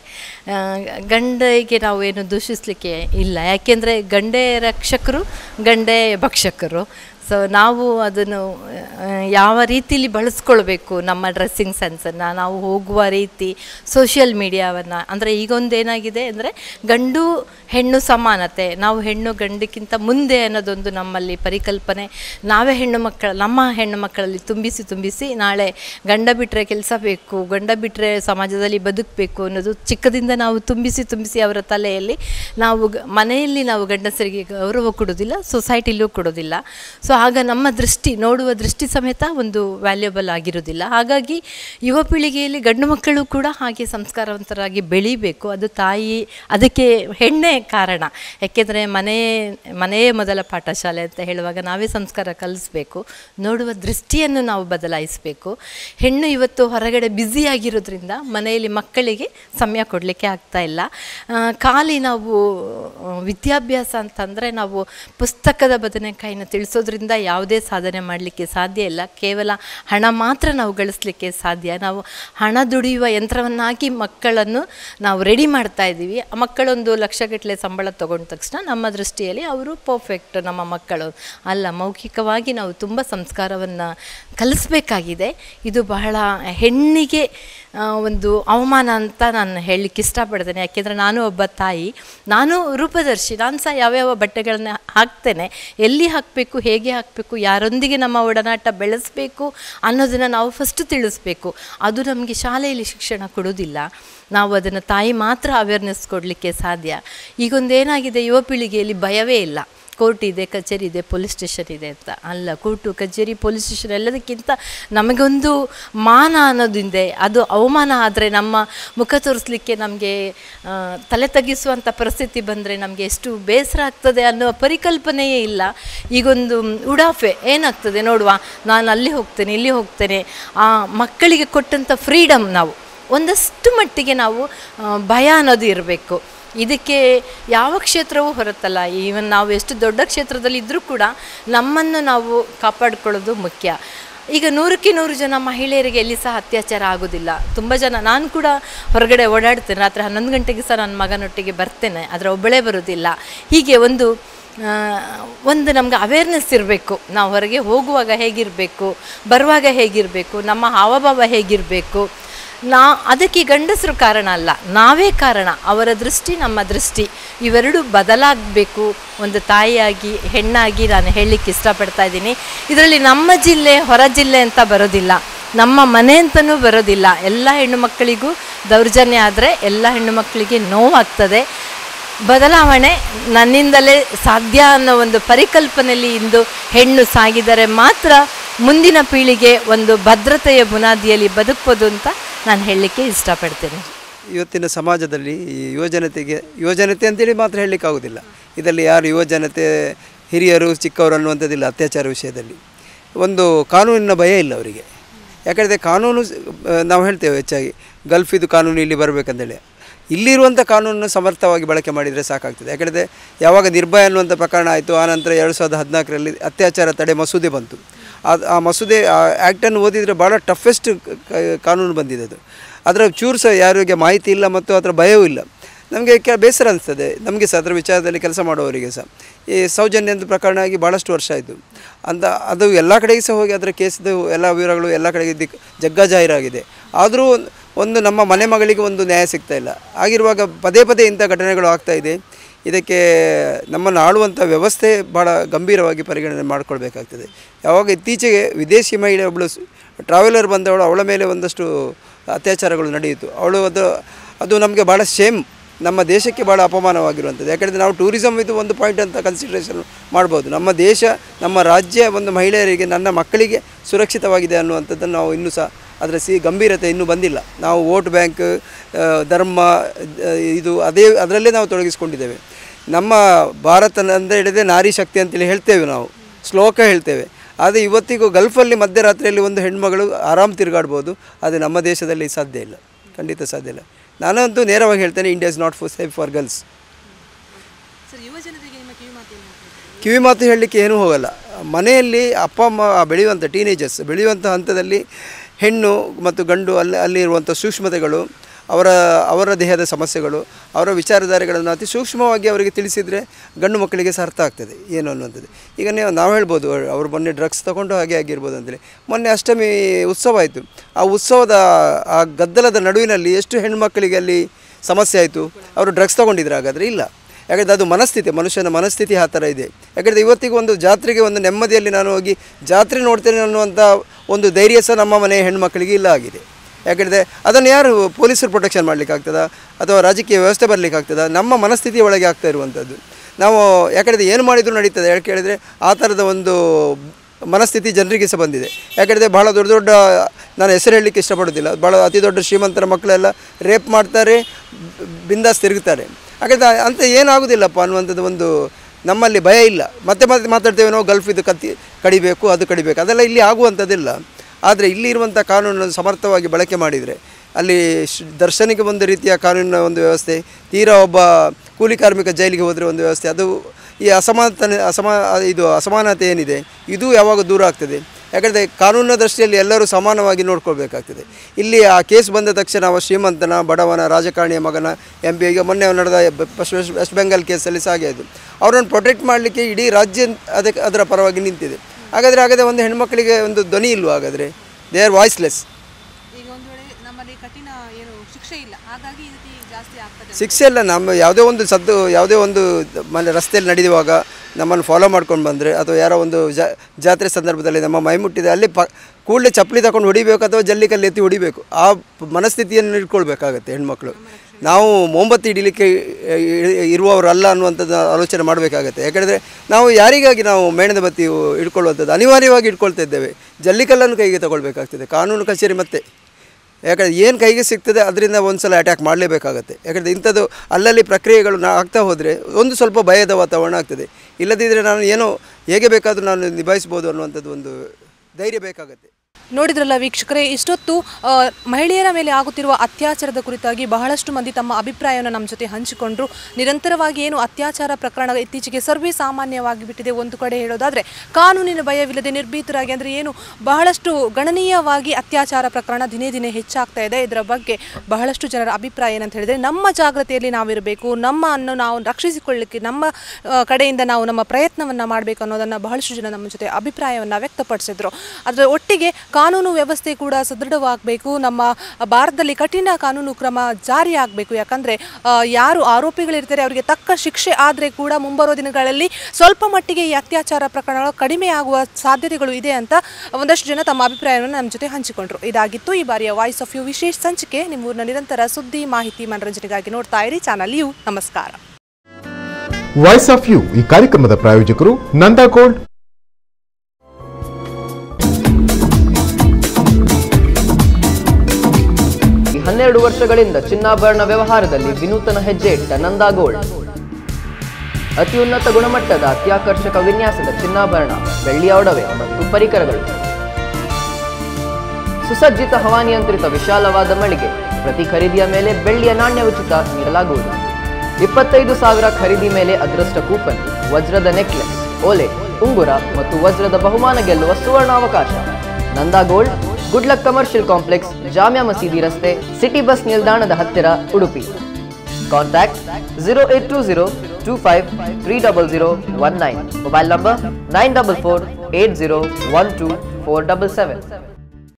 ಗಂಡಿಗೆ ನಾವು ಏನು ದೂಷಿಸಲಿಕ್ಕೆ ಇಲ್ಲ, ಯಾಕೆಂದರೆ ಗಂಡೇ ರಕ್ಷಕರು ಗಂಡೇ ಭಕ್ಷಕರು. ಸೊ ನಾವು ಅದನ್ನು ಯಾವ ರೀತಿಯಲ್ಲಿ ಬಳಸ್ಕೊಳ್ಬೇಕು, ನಮ್ಮ ಡ್ರೆಸ್ಸಿಂಗ್ ಸೆನ್ಸನ್ನು, ನಾವು ಹೋಗುವ ರೀತಿ, ಸೋಷಿಯಲ್ ಮೀಡಿಯಾವನ್ನು, ಅಂದರೆ ಈಗೊಂದು ಏನಾಗಿದೆ ಅಂದರೆ ಗಂಡು ಹೆಣ್ಣು ಸಮಾನತೆ, ನಾವು ಹೆಣ್ಣು ಗಂಡಕ್ಕಿಂತ ಮುಂದೆ ಅನ್ನೋದೊಂದು ನಮ್ಮಲ್ಲಿ ಪರಿಕಲ್ಪನೆ ನಾವೇ ನಮ್ಮ ಹೆಣ್ಣು ಮಕ್ಕಳಲ್ಲಿ ತುಂಬಿಸಿ ನಾಳೆ ಗಂಡ ಬಿಟ್ಟರೆ ಕೆಲಸ ಬೇಕು, ಗಂಡ ಬಿಟ್ಟರೆ ಸಮಾಜದಲ್ಲಿ ಬದುಕಬೇಕು ಅನ್ನೋದು ಚಿಕ್ಕದಿಂದ ನಾವು ತುಂಬಿಸಿ ಅವರ ತಲೆಯಲ್ಲಿ ಮನೆಯಲ್ಲಿ ನಾವು ಗಂಡಸರಿಗೆ ಗೌರವ ಕೊಡೋದಿಲ್ಲ, ಸೊಸೈಟಿಲೂ ಕೊಡೋದಿಲ್ಲ. ಸೊ ಆಗ ನಮ್ಮ ನೋಡುವ ದೃಷ್ಟಿ ಸಮೇತ ಒಂದು ವ್ಯಾಲ್ಯೂಬಲ್ ಆಗಿರೋದಿಲ್ಲ. ಹಾಗಾಗಿ ಯುವ ಪೀಳಿಗೆಯಲ್ಲಿ ಗಂಡು ಮಕ್ಕಳು ಕೂಡ ಹಾಗೆ ಸಂಸ್ಕಾರವಂತರಾಗಿ ಬೆಳೀಬೇಕು. ಅದು ಅದಕ್ಕೆ ಹೆಣ್ಣೇ ಕಾರಣ. ಯಾಕೆಂದರೆ ಮನೆಯೇ ಮೊದಲ ಪಾಠಶಾಲೆ ಅಂತ ಹೇಳುವಾಗ ನಾವೇ ಸಂಸ್ಕಾರ ಕಲಿಸ್ಬೇಕು, ನೋಡುವ ದೃಷ್ಟಿಯನ್ನು ನಾವು ಬದಲಾಯಿಸಬೇಕು. ಹೆಣ್ಣು ಇವತ್ತು ಹೊರಗಡೆ ಬ್ಯುಸಿಯಾಗಿರೋದ್ರಿಂದ ಮನೆಯಲ್ಲಿ ಮಕ್ಕಳಿಗೆ ಸಮಯ ಕೊಡಲಿಕ್ಕೆ ಆಗ್ತಾ ಇಲ್ಲ. ಖಾಲಿ ನಾವು ವಿದ್ಯಾಭ್ಯಾಸ ಅಂತಂದರೆ ನಾವು ಪುಸ್ತಕದ ಬದನೆಕಾಯಿನ ತಿಳಿಸೋದ್ರಿಂದ ದುಡಿಯೋದ್ರಿಂದ ಯಾವುದೇ ಸಾಧನೆ ಮಾಡಲಿಕ್ಕೆ ಸಾಧ್ಯ ಇಲ್ಲ. ಕೇವಲ ಹಣ ಮಾತ್ರ ನಾವು ಗಳಿಸಲಿಕ್ಕೆ ಸಾಧ್ಯ. ನಾವು ಹಣ ದುಡಿಯುವ ಯಂತ್ರವನ್ನಾಗಿ ಮಕ್ಕಳನ್ನು ನಾವು ರೆಡಿ ಮಾಡ್ತಾ ಇದ್ದೀವಿ. ಆ ಮಕ್ಕಳೊಂದು ಲಕ್ಷಗಟ್ಟಲೆ ಸಂಬಳ ತಗೊಂಡ ತಕ್ಷಣ ನಮ್ಮ ದೃಷ್ಟಿಯಲ್ಲಿ ಅವರು ಪರ್ಫೆಕ್ಟ್ ನಮ್ಮ ಮಕ್ಕಳು ಅಲ್ಲ. ಮೌಖಿಕವಾಗಿ ನಾವು ತುಂಬ ಸಂಸ್ಕಾರವನ್ನು ಕಲಿಸ್ಬೇಕಾಗಿದೆ. ಇದು ಬಹಳ ಹೆಣ್ಣಿಗೆ ಒಂದು ಅವಮಾನ ಅಂತ ನಾನು ಹೇಳಲಿಕ್ಕೆ ಇಷ್ಟಪಡ್ತೇನೆ. ಯಾಕೆಂದರೆ ನಾನು ಒಬ್ಬ ತಾಯಿ, ನಾನು ರೂಪದರ್ಶಿ. ನಾನು ಸಹ ಯಾವ್ಯಾವ ಬಟ್ಟೆಗಳನ್ನ ಹಾಕ್ತೇನೆ, ಎಲ್ಲಿ ಹಾಕಬೇಕು, ಹೇಗೆ ಹಾಕಬೇಕು, ಯಾರೊಂದಿಗೆ ನಮ್ಮ ಒಡನಾಟ ಬೆಳೆಸಬೇಕು ಅನ್ನೋದನ್ನು ನಾವು ಫಸ್ಟ್ ತಿಳಿಸ್ಬೇಕು. ಅದು ನಮಗೆ ಶಾಲೆಯಲ್ಲಿ ಶಿಕ್ಷಣ ಕೊಡೋದಿಲ್ಲ. ನಾವು ಅದನ್ನು ತಾಯಿ ಮಾತ್ರ ಅವೇರ್ನೆಸ್ ಕೊಡಲಿಕ್ಕೆ ಸಾಧ್ಯ. ಈಗೊಂದೇನಾಗಿದೆ, ಯುವ ಪೀಳಿಗೆಯಲ್ಲಿ ಭಯವೇ ಇಲ್ಲ. ಕೋರ್ಟ್ ಇದೆ, ಕಚೇರಿ ಇದೆ, ಪೊಲೀಸ್ ಸ್ಟೇಷನ್ ಇದೆ ಅಂತ. ಅಲ್ಲ, ಕೋರ್ಟು, ಕಚೇರಿ, ಪೊಲೀಸ್ ಸ್ಟೇಷನ್ ಎಲ್ಲದಕ್ಕಿಂತ ನಮಗೊಂದು ಮಾನ ಅನ್ನೋದಿದೆ. ಅದು ಅವಮಾನ ಆದರೆ ನಮ್ಮ ಮುಖ ತೋರಿಸ್ಲಿಕ್ಕೆ ನಮಗೆ ತಲೆ ತಗ್ಗಿಸುವಂಥ ಪರಿಸ್ಥಿತಿ ಬಂದರೆ ನಮಗೆ ಎಷ್ಟು ಬೇಸರ ಆಗ್ತದೆ ಅನ್ನೋ ಪರಿಕಲ್ಪನೆಯೇ ಇಲ್ಲ. ಈಗೊಂದು ಉಡಾಫೆ ಏನಾಗ್ತದೆ ನೋಡುವ, ನಾನು ಅಲ್ಲಿ ಹೋಗ್ತೇನೆ, ಇಲ್ಲಿ ಹೋಗ್ತೇನೆ. ಆ ಮಕ್ಕಳಿಗೆ ಕೊಟ್ಟಂಥ ಫ್ರೀಡಮ್ ನಾವು ಒಂದಷ್ಟು ಮಟ್ಟಿಗೆ ನಾವು ಭಯ ಅನ್ನೋದು ಇರಬೇಕು. ಇದಕ್ಕೆ ಯಾವ ಕ್ಷೇತ್ರವೂ ಹೊರತಲ್ಲ. ಈವನ್ ನಾವು ಎಷ್ಟು ದೊಡ್ಡ ಕ್ಷೇತ್ರದಲ್ಲಿ ಇದ್ದರೂ ಕೂಡ ನಮ್ಮನ್ನು ನಾವು ಕಾಪಾಡಿಕೊಳ್ಳೋದು ಮುಖ್ಯ. ಈಗ 100ಕ್ಕೆ 100 ಜನ ಮಹಿಳೆಯರಿಗೆ ಎಲ್ಲಿ ಸಹ ಅತ್ಯಾಚಾರ ಆಗೋದಿಲ್ಲ. ತುಂಬ ಜನ, ನಾನು ಕೂಡ ಹೊರಗಡೆ ಓಡಾಡ್ತೇನೆ, ರಾತ್ರಿ 11 ಗಂಟೆಗೆ ಸಹ ನನ್ನ ಮಗನೊಟ್ಟಿಗೆ ಬರ್ತೇನೆ, ಆದರೆ ಒಬ್ಬಳೇ ಬರೋದಿಲ್ಲ. ಹೀಗೆ ಒಂದು ನಮಗೆ ಅವೇರ್ನೆಸ್ ಇರಬೇಕು. ನಾವು ಹೊರಗೆ ಹೋಗುವಾಗ ಹೇಗಿರಬೇಕು, ಬರುವಾಗ ಹೇಗಿರಬೇಕು, ನಮ್ಮ ಹಾವಭಾವ ಹೇಗಿರಬೇಕು. ಅದಕ್ಕೆ ಗಂಡಸರು ಕಾರಣ ಅಲ್ಲ, ನಾವೇ ಕಾರಣ. ಅವರ ದೃಷ್ಟಿ, ನಮ್ಮ ದೃಷ್ಟಿ ಇವೆರಡೂ ಬದಲಾಗಬೇಕು. ಒಂದು ತಾಯಿಯಾಗಿ, ಹೆಣ್ಣಾಗಿ ನಾನು ಹೇಳಲಿಕ್ಕೆ ಇಷ್ಟಪಡ್ತಾ ಇದ್ದೀನಿ. ಇದರಲ್ಲಿ ನಮ್ಮ ಜಿಲ್ಲೆ, ಹೊರ ಜಿಲ್ಲೆ ಅಂತ ಬರೋದಿಲ್ಲ, ನಮ್ಮ ಮನೆ ಅಂತಲೂ ಬರೋದಿಲ್ಲ. ಎಲ್ಲ ಹೆಣ್ಣು ಮಕ್ಕಳಿಗೂ ದೌರ್ಜನ್ಯ ಆದರೆ ಎಲ್ಲ ಹೆಣ್ಣು ಮಕ್ಕಳಿಗೆ ನೋವಾಗ್ತದೆ. ಬದಲಾವಣೆ ನನ್ನಿಂದಲೇ ಸಾಧ್ಯ ಅನ್ನೋ ಒಂದು ಪರಿಕಲ್ಪನೆಯಲ್ಲಿ ಇಂದು ಹೆಣ್ಣು ಸಾಗಿದರೆ ಮಾತ್ರ ಮುಂದಿನ ಪೀಳಿಗೆ ಒಂದು ಭದ್ರತೆಯ ಬುನಾದಿಯಲ್ಲಿ ಬದುಕ್ಬೋದು ಅಂತ ನಾನು ಹೇಳಲಿಕ್ಕೆ ಇಷ್ಟಪಡ್ತೇನೆ.
ಇವತ್ತಿನ ಸಮಾಜದಲ್ಲಿ ಯುವಜನತೆ ಅಂತೇಳಿ ಮಾತ್ರ ಹೇಳಲಿಕ್ಕಾಗೋದಿಲ್ಲ. ಇದರಲ್ಲಿ ಯಾರು ಯುವಜನತೆ, ಹಿರಿಯರು, ಚಿಕ್ಕವರು ಅನ್ನುವಂಥದ್ದಿಲ್ಲ. ಅತ್ಯಾಚಾರ ವಿಷಯದಲ್ಲಿ ಒಂದು ಕಾನೂನಿನ ಭಯ ಇಲ್ಲ ಅವರಿಗೆ. ಯಾಕಂದರೆ ಕಾನೂನು ನಾವು ಹೇಳ್ತೇವೆ ಹೆಚ್ಚಾಗಿ ಗಲ್ಫಿದು ಕಾನೂನು ಇಲ್ಲಿ ಬರಬೇಕಂತೇಳಿ. ಇಲ್ಲಿರುವಂಥ ಕಾನೂನನ್ನು ಸಮರ್ಥವಾಗಿ ಬಳಕೆ ಮಾಡಿದರೆ ಸಾಕಾಗ್ತದೆ. ಯಾಕಂದರೆ ಯಾವಾಗ ನಿರ್ಭಯ ಅನ್ನುವಂಥ ಪ್ರಕರಣ ಆಯಿತು, ಆನಂತರ 2014ರಲ್ಲಿ ಅತ್ಯಾಚಾರ ತಡೆ ಮಸೂದೆ ಬಂತು. ಆ ಮಸೂದೆ, ಆ ಆ್ಯಕ್ಟನ್ನು ಓದಿದರೆ ಭಾಳ ಟಫೆಸ್ಟ್ ಕಾನೂನು ಬಂದಿದೆ ಅದು. ಅದರ ಚೂರು ಸಹ ಯಾರಿಗೆ ಮಾಹಿತಿ ಇಲ್ಲ ಮತ್ತು ಅದರ ಭಯವೂ ಇಲ್ಲ. ನಮಗೆ ಬೇಸರ ಅನಿಸ್ತದೆ. ನಮಗೆ ಸಹ ಅದರ ವಿಚಾರದಲ್ಲಿ ಕೆಲಸ ಮಾಡುವವರಿಗೆ ಸಹ ಈ ಸೌಜನ್ಯದ ಪ್ರಕರಣ ಆಗಿ ಭಾಳಷ್ಟು ವರ್ಷ ಆಯಿತು ಅಂತ. ಅದು ಎಲ್ಲ ಕಡೆಗೆ ಸಹ ಹೋಗಿ ಅದರ ಕೇಸ್ದು ಎಲ್ಲ ವಿವರಗಳು ಎಲ್ಲ ಕಡೆಗೆ ಜಗ್ಗಾಜಾಹೀರಾಗಿದೆ. ಆದರೂ ಒಂದು ನಮ್ಮ ಮನೆ ಮಗಳಿಗೆ ಒಂದು ನ್ಯಾಯ ಸಿಗ್ತಾಯಿಲ್ಲ. ಆಗಿರುವಾಗ ಪದೇ ಪದೇ ಇಂಥ ಘಟನೆಗಳು ಆಗ್ತಾಯಿದೆ. ಇದಕ್ಕೆ ನಮ್ಮನ್ನು ಆಳುವಂಥ ವ್ಯವಸ್ಥೆ ಭಾಳ ಗಂಭೀರವಾಗಿ ಪರಿಗಣನೆ ಮಾಡಿಕೊಳ್ಬೇಕಾಗ್ತದೆ. ಯಾವಾಗ ಇತ್ತೀಚೆಗೆ ವಿದೇಶಿ ಮಹಿಳೆ ಒಬ್ಬಳು ಟ್ರಾವೆಲರ್ ಬಂದವಳು, ಅವಳ ಮೇಲೆ ಒಂದಷ್ಟು ಅತ್ಯಾಚಾರಗಳು ನಡೆಯಿತು. ಅದು ನಮಗೆ ಭಾಳ ಶೇಮ್, ನಮ್ಮ ದೇಶಕ್ಕೆ ಭಾಳ ಅಪಮಾನವಾಗಿರುವಂಥದ್ದು. ಯಾಕಂದರೆ ನಾವು ಟೂರಿಸಮ್ ಇದು ಒಂದು ಪಾಯಿಂಟ್ ಅಂತ ಕನ್ಸಿಡರೇಷನ್ ಮಾಡ್ಬೋದು. ನಮ್ಮ ದೇಶ, ನಮ್ಮ ರಾಜ್ಯ ಒಂದು ಮಹಿಳೆಯರಿಗೆ, ನನ್ನ ಮಕ್ಕಳಿಗೆ ಸುರಕ್ಷಿತವಾಗಿದೆ ಅನ್ನುವಂಥದ್ದನ್ನು ನಾವು ಇನ್ನೂ ಸಹ ಅದರ ಗಂಭೀರತೆ ಇನ್ನೂ ಬಂದಿಲ್ಲ. ನಾವು ವೋಟ್ ಬ್ಯಾಂಕ್, ಧರ್ಮ, ಇದು ಅದರಲ್ಲೇ ನಾವು ತೊಡಗಿಸ್ಕೊಂಡಿದ್ದೇವೆ. ನಮ್ಮ ಭಾರತ ಅಂದರೆ ಹಿಡಿದೇ ನಾರಿ ಶಕ್ತಿ ಅಂತೇಳಿ ಹೇಳ್ತೇವೆ, ನಾವು ಶ್ಲೋಕ ಹೇಳ್ತೇವೆ. ಆದರೆ ಇವತ್ತಿಗೂ ಗಲ್ಫಲ್ಲಿ ಮಧ್ಯರಾತ್ರಿಯಲ್ಲಿ ಒಂದು ಹೆಣ್ಮಗಳು ಆರಾಮ್ ತಿರುಗಾಡ್ಬೋದು. ಅದು ನಮ್ಮ ದೇಶದಲ್ಲಿ ಸಾಧ್ಯ ಇಲ್ಲ, ಖಂಡಿತ ಸಾಧ್ಯ ಇಲ್ಲ. ನಾನಂತೂ ನೇರವಾಗಿ ಹೇಳ್ತೇನೆ, India is not safe for girls. ಕಿವಿ ಮಾತು ಹೇಳಲಿಕ್ಕೆ ಏನೂ ಹೋಗಲ್ಲ. ಮನೆಯಲ್ಲಿ ಅಪ್ಪ ಅಮ್ಮ ಬೆಳೆಯುವಂಥ ಟೀನೇಜರ್ಸ್ ಬೆಳೆಯುವಂಥ ಹಂತದಲ್ಲಿ ಹೆಣ್ಣು ಮತ್ತು ಗಂಡು ಅಲ್ಲಿರುವಂಥ ಸೂಕ್ಷ್ಮತೆಗಳು, ಅವರ ದೇಹದ ಸಮಸ್ಯೆಗಳು, ಅವರ ವಿಚಾರಧಾರೆಗಳನ್ನು ಅತಿ ಸೂಕ್ಷ್ಮವಾಗಿ ಅವರಿಗೆ ತಿಳಿಸಿದರೆ ಗಂಡು ಮಕ್ಕಳಿಗೆ ಸಹ ಅರ್ಥ ಆಗ್ತದೆ ಏನು ಅನ್ನುವಂಥದ್ದು. ಈಗ ನಾವು ಹೇಳ್ಬೋದು, ಅವರು ಮೊನ್ನೆ ಡ್ರಗ್ಸ್ ತಗೊಂಡು ಹಾಗೆ ಆಗಿರ್ಬೋದು ಅಂತೇಳಿ. ಮೊನ್ನೆ ಅಷ್ಟಮಿ ಉತ್ಸವ ಆಯಿತು. ಆ ಉತ್ಸವದ ಆ ಗದ್ದಲದ ನಡುವಿನಲ್ಲಿ ಎಷ್ಟು ಹೆಣ್ಮಕ್ಕಳಿಗೆ ಅಲ್ಲಿ ಸಮಸ್ಯೆ ಆಯಿತು. ಅವರು ಡ್ರಗ್ಸ್ ತೊಗೊಂಡಿದ್ರೆ ಹಾಗಾದರೆ ಇಲ್ಲ. ಯಾಕಂದರೆ ಅದು ಮನಸ್ಥಿತಿ, ಮನುಷ್ಯನ ಮನಸ್ಥಿತಿ ಆ ಥರ ಇದೆ. ಯಾಕಂದರೆ ಇವತ್ತಿಗೂ ಒಂದು ಜಾತ್ರೆಗೆ ಒಂದು ನೆಮ್ಮದಿಯಲ್ಲಿ ನಾನು ಹೋಗಿ ಜಾತ್ರೆ ನೋಡ್ತೇನೆ ಅನ್ನುವಂಥ ಒಂದು ಧೈರ್ಯ ಸಹ ನಮ್ಮ ಮನೆಯ ಹೆಣ್ಮಕ್ಕಳಿಗೆ ಇಲ್ಲ ಆಗಿದೆ. ಯಾಕಂದರೆ ಅದನ್ನು ಯಾರು ಪೊಲೀಸರು ಪ್ರೊಟೆಕ್ಷನ್ ಮಾಡಲಿಕ್ಕಾಗ್ತದಾ ಅಥವಾ ರಾಜಕೀಯ ವ್ಯವಸ್ಥೆ ಬರಲಿಕ್ಕಾಗ್ತದಾ? ನಮ್ಮ ಮನಸ್ಥಿತಿಯ ಒಳಗೆ ಆಗ್ತಾ ಇರುವಂಥದ್ದು. ನಾವು ಯಾಕಂದರೆ ಏನು ಮಾಡಿದರೂ ನಡೀತದೆ ಯಾಕೆ ಕೇಳಿದರೆ ಆ ಥರದ ಒಂದು ಮನಸ್ಥಿತಿ ಜನರಿಗೆ ಸಹ ಬಂದಿದೆ. ಯಾಕಂದರೆ ಭಾಳ ದೊಡ್ಡ ನಾನು ಹೆಸರು ಹೇಳಲಿಕ್ಕೆ ಇಷ್ಟಪಡೋದಿಲ್ಲ, ಭಾಳ ಅತಿ ದೊಡ್ಡ ಶ್ರೀಮಂತರ ಮಕ್ಕಳೆಲ್ಲ ರೇಪ್ ಮಾಡ್ತಾರೆ, ಬಿಂದಾಸ್ ತಿರುಗುತ್ತಾರೆ. ಹಾಗಾದರೆ ಅಂತ ಏನಾಗೋದಿಲ್ಲಪ್ಪ ಅನ್ನುವಂಥದ್ದು ಒಂದು ನಮ್ಮಲ್ಲಿ ಭಯ ಇಲ್ಲ. ಮತ್ತೆ ಮಾತಾಡ್ತೇವೆ ನಾವು, ಗಲ್ಫ್ ಇದು ಕಡಿಬೇಕು, ಅದು ಕಡಿಬೇಕು, ಅದೆಲ್ಲ ಇಲ್ಲಿ ಆಗುವಂಥದ್ದಿಲ್ಲ. ಆದರೆ ಇಲ್ಲಿ ಇರುವಂಥ ಕಾನೂನನ್ನು ಸಮರ್ಥವಾಗಿ ಬಳಕೆ ಮಾಡಿದರೆ, ಅಲ್ಲಿ ದರ್ಶನಿಗೆ ಒಂದು ರೀತಿಯ ಕಾನೂನಿನ ಒಂದು ವ್ಯವಸ್ಥೆ, ತೀರಾ ಒಬ್ಬ ಕೂಲಿ ಕಾರ್ಮಿಕ ಜೈಲಿಗೆ ಹೋದರೆ ಒಂದು ವ್ಯವಸ್ಥೆ, ಅದು ಈ ಅಸಮಾನತೆ ಏನಿದೆ ಇದು ಯಾವಾಗ ದೂರ ಆಗ್ತದೆ. ಯಾಕಂದರೆ ಕಾನೂನಿನ ದೃಷ್ಟಿಯಲ್ಲಿ ಎಲ್ಲರೂ ಸಮಾನವಾಗಿ ನೋಡ್ಕೊಳ್ಬೇಕಾಗ್ತದೆ. ಇಲ್ಲಿ ಆ ಕೇಸ್ ಬಂದ ತಕ್ಷಣ ಅವ ಶ್ರೀಮಂತನ ಬಡವನ ರಾಜಕಾರಣಿಯ ಮಗನ MP ಈಗ ಮೊನ್ನೆ ನಡೆದ ವೆಸ್ಟ್ ಬೆಂಗಾಲ್ ಕೇಸಲ್ಲಿ ಸಾಗೆ ಆಯಿತು. ಅವರನ್ನು ಪ್ರೊಟೆಕ್ಟ್ ಮಾಡಲಿಕ್ಕೆ ಇಡೀ ರಾಜ್ಯ ಅದರ ಪರವಾಗಿ ನಿಂತಿದೆ. ಹಾಗಾದರೆ ಒಂದು ಹೆಣ್ಮಕ್ಳಿಗೆ ಒಂದು ಧ್ವನಿ ಇಲ್ವ? ಹಾಗಾದರೆ ದೇ ಆರ್ ವಾಯ್ಸ್ಲೆಸ್. ಶಿಕ್ಷೆ ಇಲ್ಲ. ನಮ್ಮ ಯಾವುದೇ ಒಂದು ರಸ್ತೆಯಲ್ಲಿ ನಡೆಯುವಾಗ ನಮ್ಮನ್ನು ಫಾಲೋ ಮಾಡ್ಕೊಂಡು ಬಂದರೆ ಅಥವಾ ಯಾರೋ ಒಂದು ಜಾತ್ರೆ ಸಂದರ್ಭದಲ್ಲಿ ನಮ್ಮ ಮೈ ಮುಟ್ಟಿದೆ ಅಲ್ಲಿ ಕೂಡಲೇ ಚಪ್ಪಲಿ ತಗೊಂಡು ಹೊಡಿಬೇಕು ಅಥವಾ ಜಲ್ಲಿಕಲ್ಲಿ ಎತ್ತಿ ಹೊಡಿಬೇಕು. ಆ ಮನಸ್ಥಿತಿಯನ್ನು ಇಟ್ಕೊಳ್ಬೇಕಾಗತ್ತೆ ಹೆಣ್ಮಕ್ಳು. ನಾವು ಮೊಂಬತ್ತಿ ಹಿಡಿಲಿಕ್ಕೆ ಇರುವವರಲ್ಲ ಅನ್ನುವಂಥದ್ದು ಆಲೋಚನೆ ಮಾಡಬೇಕಾಗತ್ತೆ. ಯಾಕಂದರೆ ನಾವು ಯಾರಿಗಾಗಿ ನಾವು ಮೇಣದ ಬತ್ತಿ ಇಟ್ಕೊಳ್ಳುವಂಥದ್ದು ಅನಿವಾರ್ಯವಾಗಿ ಇಟ್ಕೊಳ್ತಾ ಇದ್ದೇವೆ. ಜಲ್ಲಿಕಲ್ಲನ್ನು ಕೈಗೆ ತಗೊಳ್ಬೇಕಾಗ್ತದೆ ಕಾನೂನು ಕಚೇರಿ ಮತ್ತೆ. ಯಾಕಂದರೆ ಏನು ಕೈಗೆ ಸಿಗ್ತದೆ ಅದರಿಂದ ಒಂದು ಸಲ ಅಟ್ಯಾಕ್ ಮಾಡಲೇಬೇಕಾಗತ್ತೆ. ಯಾಕಂದರೆ ಇಂಥದ್ದು ಅಲ್ಲಲ್ಲಿ ಪ್ರಕ್ರಿಯೆಗಳು ಆಗ್ತಾ ಹೋದರೆ ಒಂದು ಸ್ವಲ್ಪ ಭಯದ ವಾತಾವರಣ ಆಗ್ತದೆ. ಇಲ್ಲದಿದ್ದರೆ ನಾನು ಏನೋ ಹೇಗೆ ಬೇಕಾದರೂ ನಾನು ನಿಭಾಯಿಸ್ಬೋದು ಅನ್ನುವಂಥದ್ದು ಒಂದು ಧೈರ್ಯ ಬೇಕಾಗತ್ತೆ.
ನೋಡಿದ್ರಲ್ಲ ವೀಕ್ಷಕರೇ, ಇಷ್ಟೊತ್ತು ಮಹಿಳೆಯರ ಮೇಲೆ ಆಗುತ್ತಿರುವ ಅತ್ಯಾಚಾರದ ಕುರಿತಾಗಿ ಬಹಳಷ್ಟು ಮಂದಿ ತಮ್ಮ ಅಭಿಪ್ರಾಯವನ್ನು ನಮ್ಮ ಜೊತೆ ಹಂಚಿಕೊಂಡ್ರು. ನಿರಂತರವಾಗಿ ಏನು ಅತ್ಯಾಚಾರ ಪ್ರಕರಣ ಇತ್ತೀಚೆಗೆ ಸರ್ವೇ ಸಾಮಾನ್ಯವಾಗಿ ಬಿಟ್ಟಿದೆ. ಒಂದು ಕಡೆ ಹೇಳೋದಾದರೆ ಕಾನೂನಿನ ಭಯವಿಲ್ಲದೆ ನಿರ್ಭೀತರಾಗಿ, ಅಂದರೆ ಏನು ಬಹಳಷ್ಟು ಗಣನೀಯವಾಗಿ ಅತ್ಯಾಚಾರ ಪ್ರಕರಣ ದಿನೇ ದಿನೇ ಹೆಚ್ಚಾಗ್ತಾ ಇದೆ. ಇದರ ಬಗ್ಗೆ ಬಹಳಷ್ಟು ಜನರ ಅಭಿಪ್ರಾಯ ಏನಂತ ಹೇಳಿದರೆ, ನಮ್ಮ ಜಾಗ್ರತೆಯಲ್ಲಿ ನಾವಿರಬೇಕು, ನಮ್ಮನ್ನು ನಾವು ರಕ್ಷಿಸಿಕೊಳ್ಳಲಿಕ್ಕೆ ನಮ್ಮ ಕಡೆಯಿಂದ ನಾವು ನಮ್ಮ ಪ್ರಯತ್ನವನ್ನು ಮಾಡಬೇಕು ಅನ್ನೋದನ್ನು ಬಹಳಷ್ಟು ಜನ ನಮ್ಮ ಜೊತೆ ಅಭಿಪ್ರಾಯವನ್ನು ವ್ಯಕ್ತಪಡಿಸಿದ್ರು. ಅದರ ಒಟ್ಟಿಗೆ ಕಾನೂನು ವ್ಯವಸ್ಥೆ ಕೂಡ ಸದೃಢವಾಗಬೇಕು. ನಮ್ಮ ಭಾರತದಲ್ಲಿ ಕಠಿಣ ಕಾನೂನು ಕ್ರಮ ಜಾರಿಯಾಗಬೇಕು. ಯಾಕಂದರೆ ಯಾರು ಆರೋಪಿಗಳಿರ್ತಾರೆ ಅವರಿಗೆ ತಕ್ಕ ಶಿಕ್ಷೆ ಆದರೆ ಕೂಡ ಮುಂಬರುವ ದಿನಗಳಲ್ಲಿ ಸ್ವಲ್ಪ ಮಟ್ಟಿಗೆ ಈ ಅತ್ಯಾಚಾರ ಪ್ರಕರಣಗಳು ಕಡಿಮೆ ಆಗುವ ಸಾಧ್ಯತೆಗಳು ಇದೆ ಅಂತ ಒಂದಷ್ಟು ಜನ ತಮ್ಮ ಅಭಿಪ್ರಾಯವನ್ನು ನಮ್ಮ ಜೊತೆ ಹಂಚಿಕೊಂಡ್ರು. ಇದಾಗಿತ್ತು ಈ ಬಾರಿಯ ವಾಯ್ಸ್ ಆಫ್ ಯು ವಿಶೇಷ ಸಂಚಿಕೆ. ನಿಮ್ಮೂರಿನ ನಿರಂತರ ಸುದ್ದಿ, ಮಾಹಿತಿ, ಮನರಂಜನೆಗಾಗಿ ನೋಡ್ತಾ ಇರಿ ಚಾನಲ್ ಯು. ನಮಸ್ಕಾರ.
ವಾಯ್ಸ್ ಆಫ್ ಯು ಈ ಕಾರ್ಯಕ್ರಮದ ಪ್ರಾಯೋಜಕರು ನಂದಾ ಗೋಲ್ಡ್.
12 ವರ್ಷಗಳಿಂದ ಚಿನ್ನಾಭರಣ ವ್ಯವಹಾರದಲ್ಲಿ ವಿನೂತನ ಹೆಜ್ಜೆ ಇಟ್ಟ ನಂದಾ ಗೋಲ್ಡ್. ಅತ್ಯುನ್ನತ ಗುಣಮಟ್ಟದ ಅತ್ಯಾಕರ್ಷಕ ವಿನ್ಯಾಸದ ಚಿನ್ನಾಭರಣ, ಬೆಳ್ಳಿಯ ಒಡವೆ ಮತ್ತು ಪರಿಕರಗಳು. ಸುಸಜ್ಜಿತ ಹವಾನಿಯಂತ್ರಿತ ವಿಶಾಲವಾದ ಮಳಿಗೆ. ಪ್ರತಿ ಖರೀದಿಯ ಮೇಲೆ ಬೆಳ್ಳಿಯ ನಾಣ್ಯ ಉಚಿತ ನೀಡಲಾಗುವುದು. 25,000 ಖರೀದಿ ಮೇಲೆ ಅದೃಷ್ಟ ಕೂಪನ್, ವಜ್ರದ ನೆಕ್ಲೆಸ್, ಓಲೆ, ಉಂಗುರ ಮತ್ತು ವಜ್ರದ ಬಹುಮಾನ ಗೆಲ್ಲುವ ಸುವರ್ಣಾವಕಾಶ. Nanda gold, good luck commercial complex, Jamia Masjid ರಸ್ತೆ, ಸಿಟಿ ಬಸ್ ನಿಲ್ದಾಣದ ಹತ್ತಿರ, ಉಡುಪಿ. ಕಾಂಟ್ಯಾಕ್ಟ್ 082025300019. Mobile number 94480124777.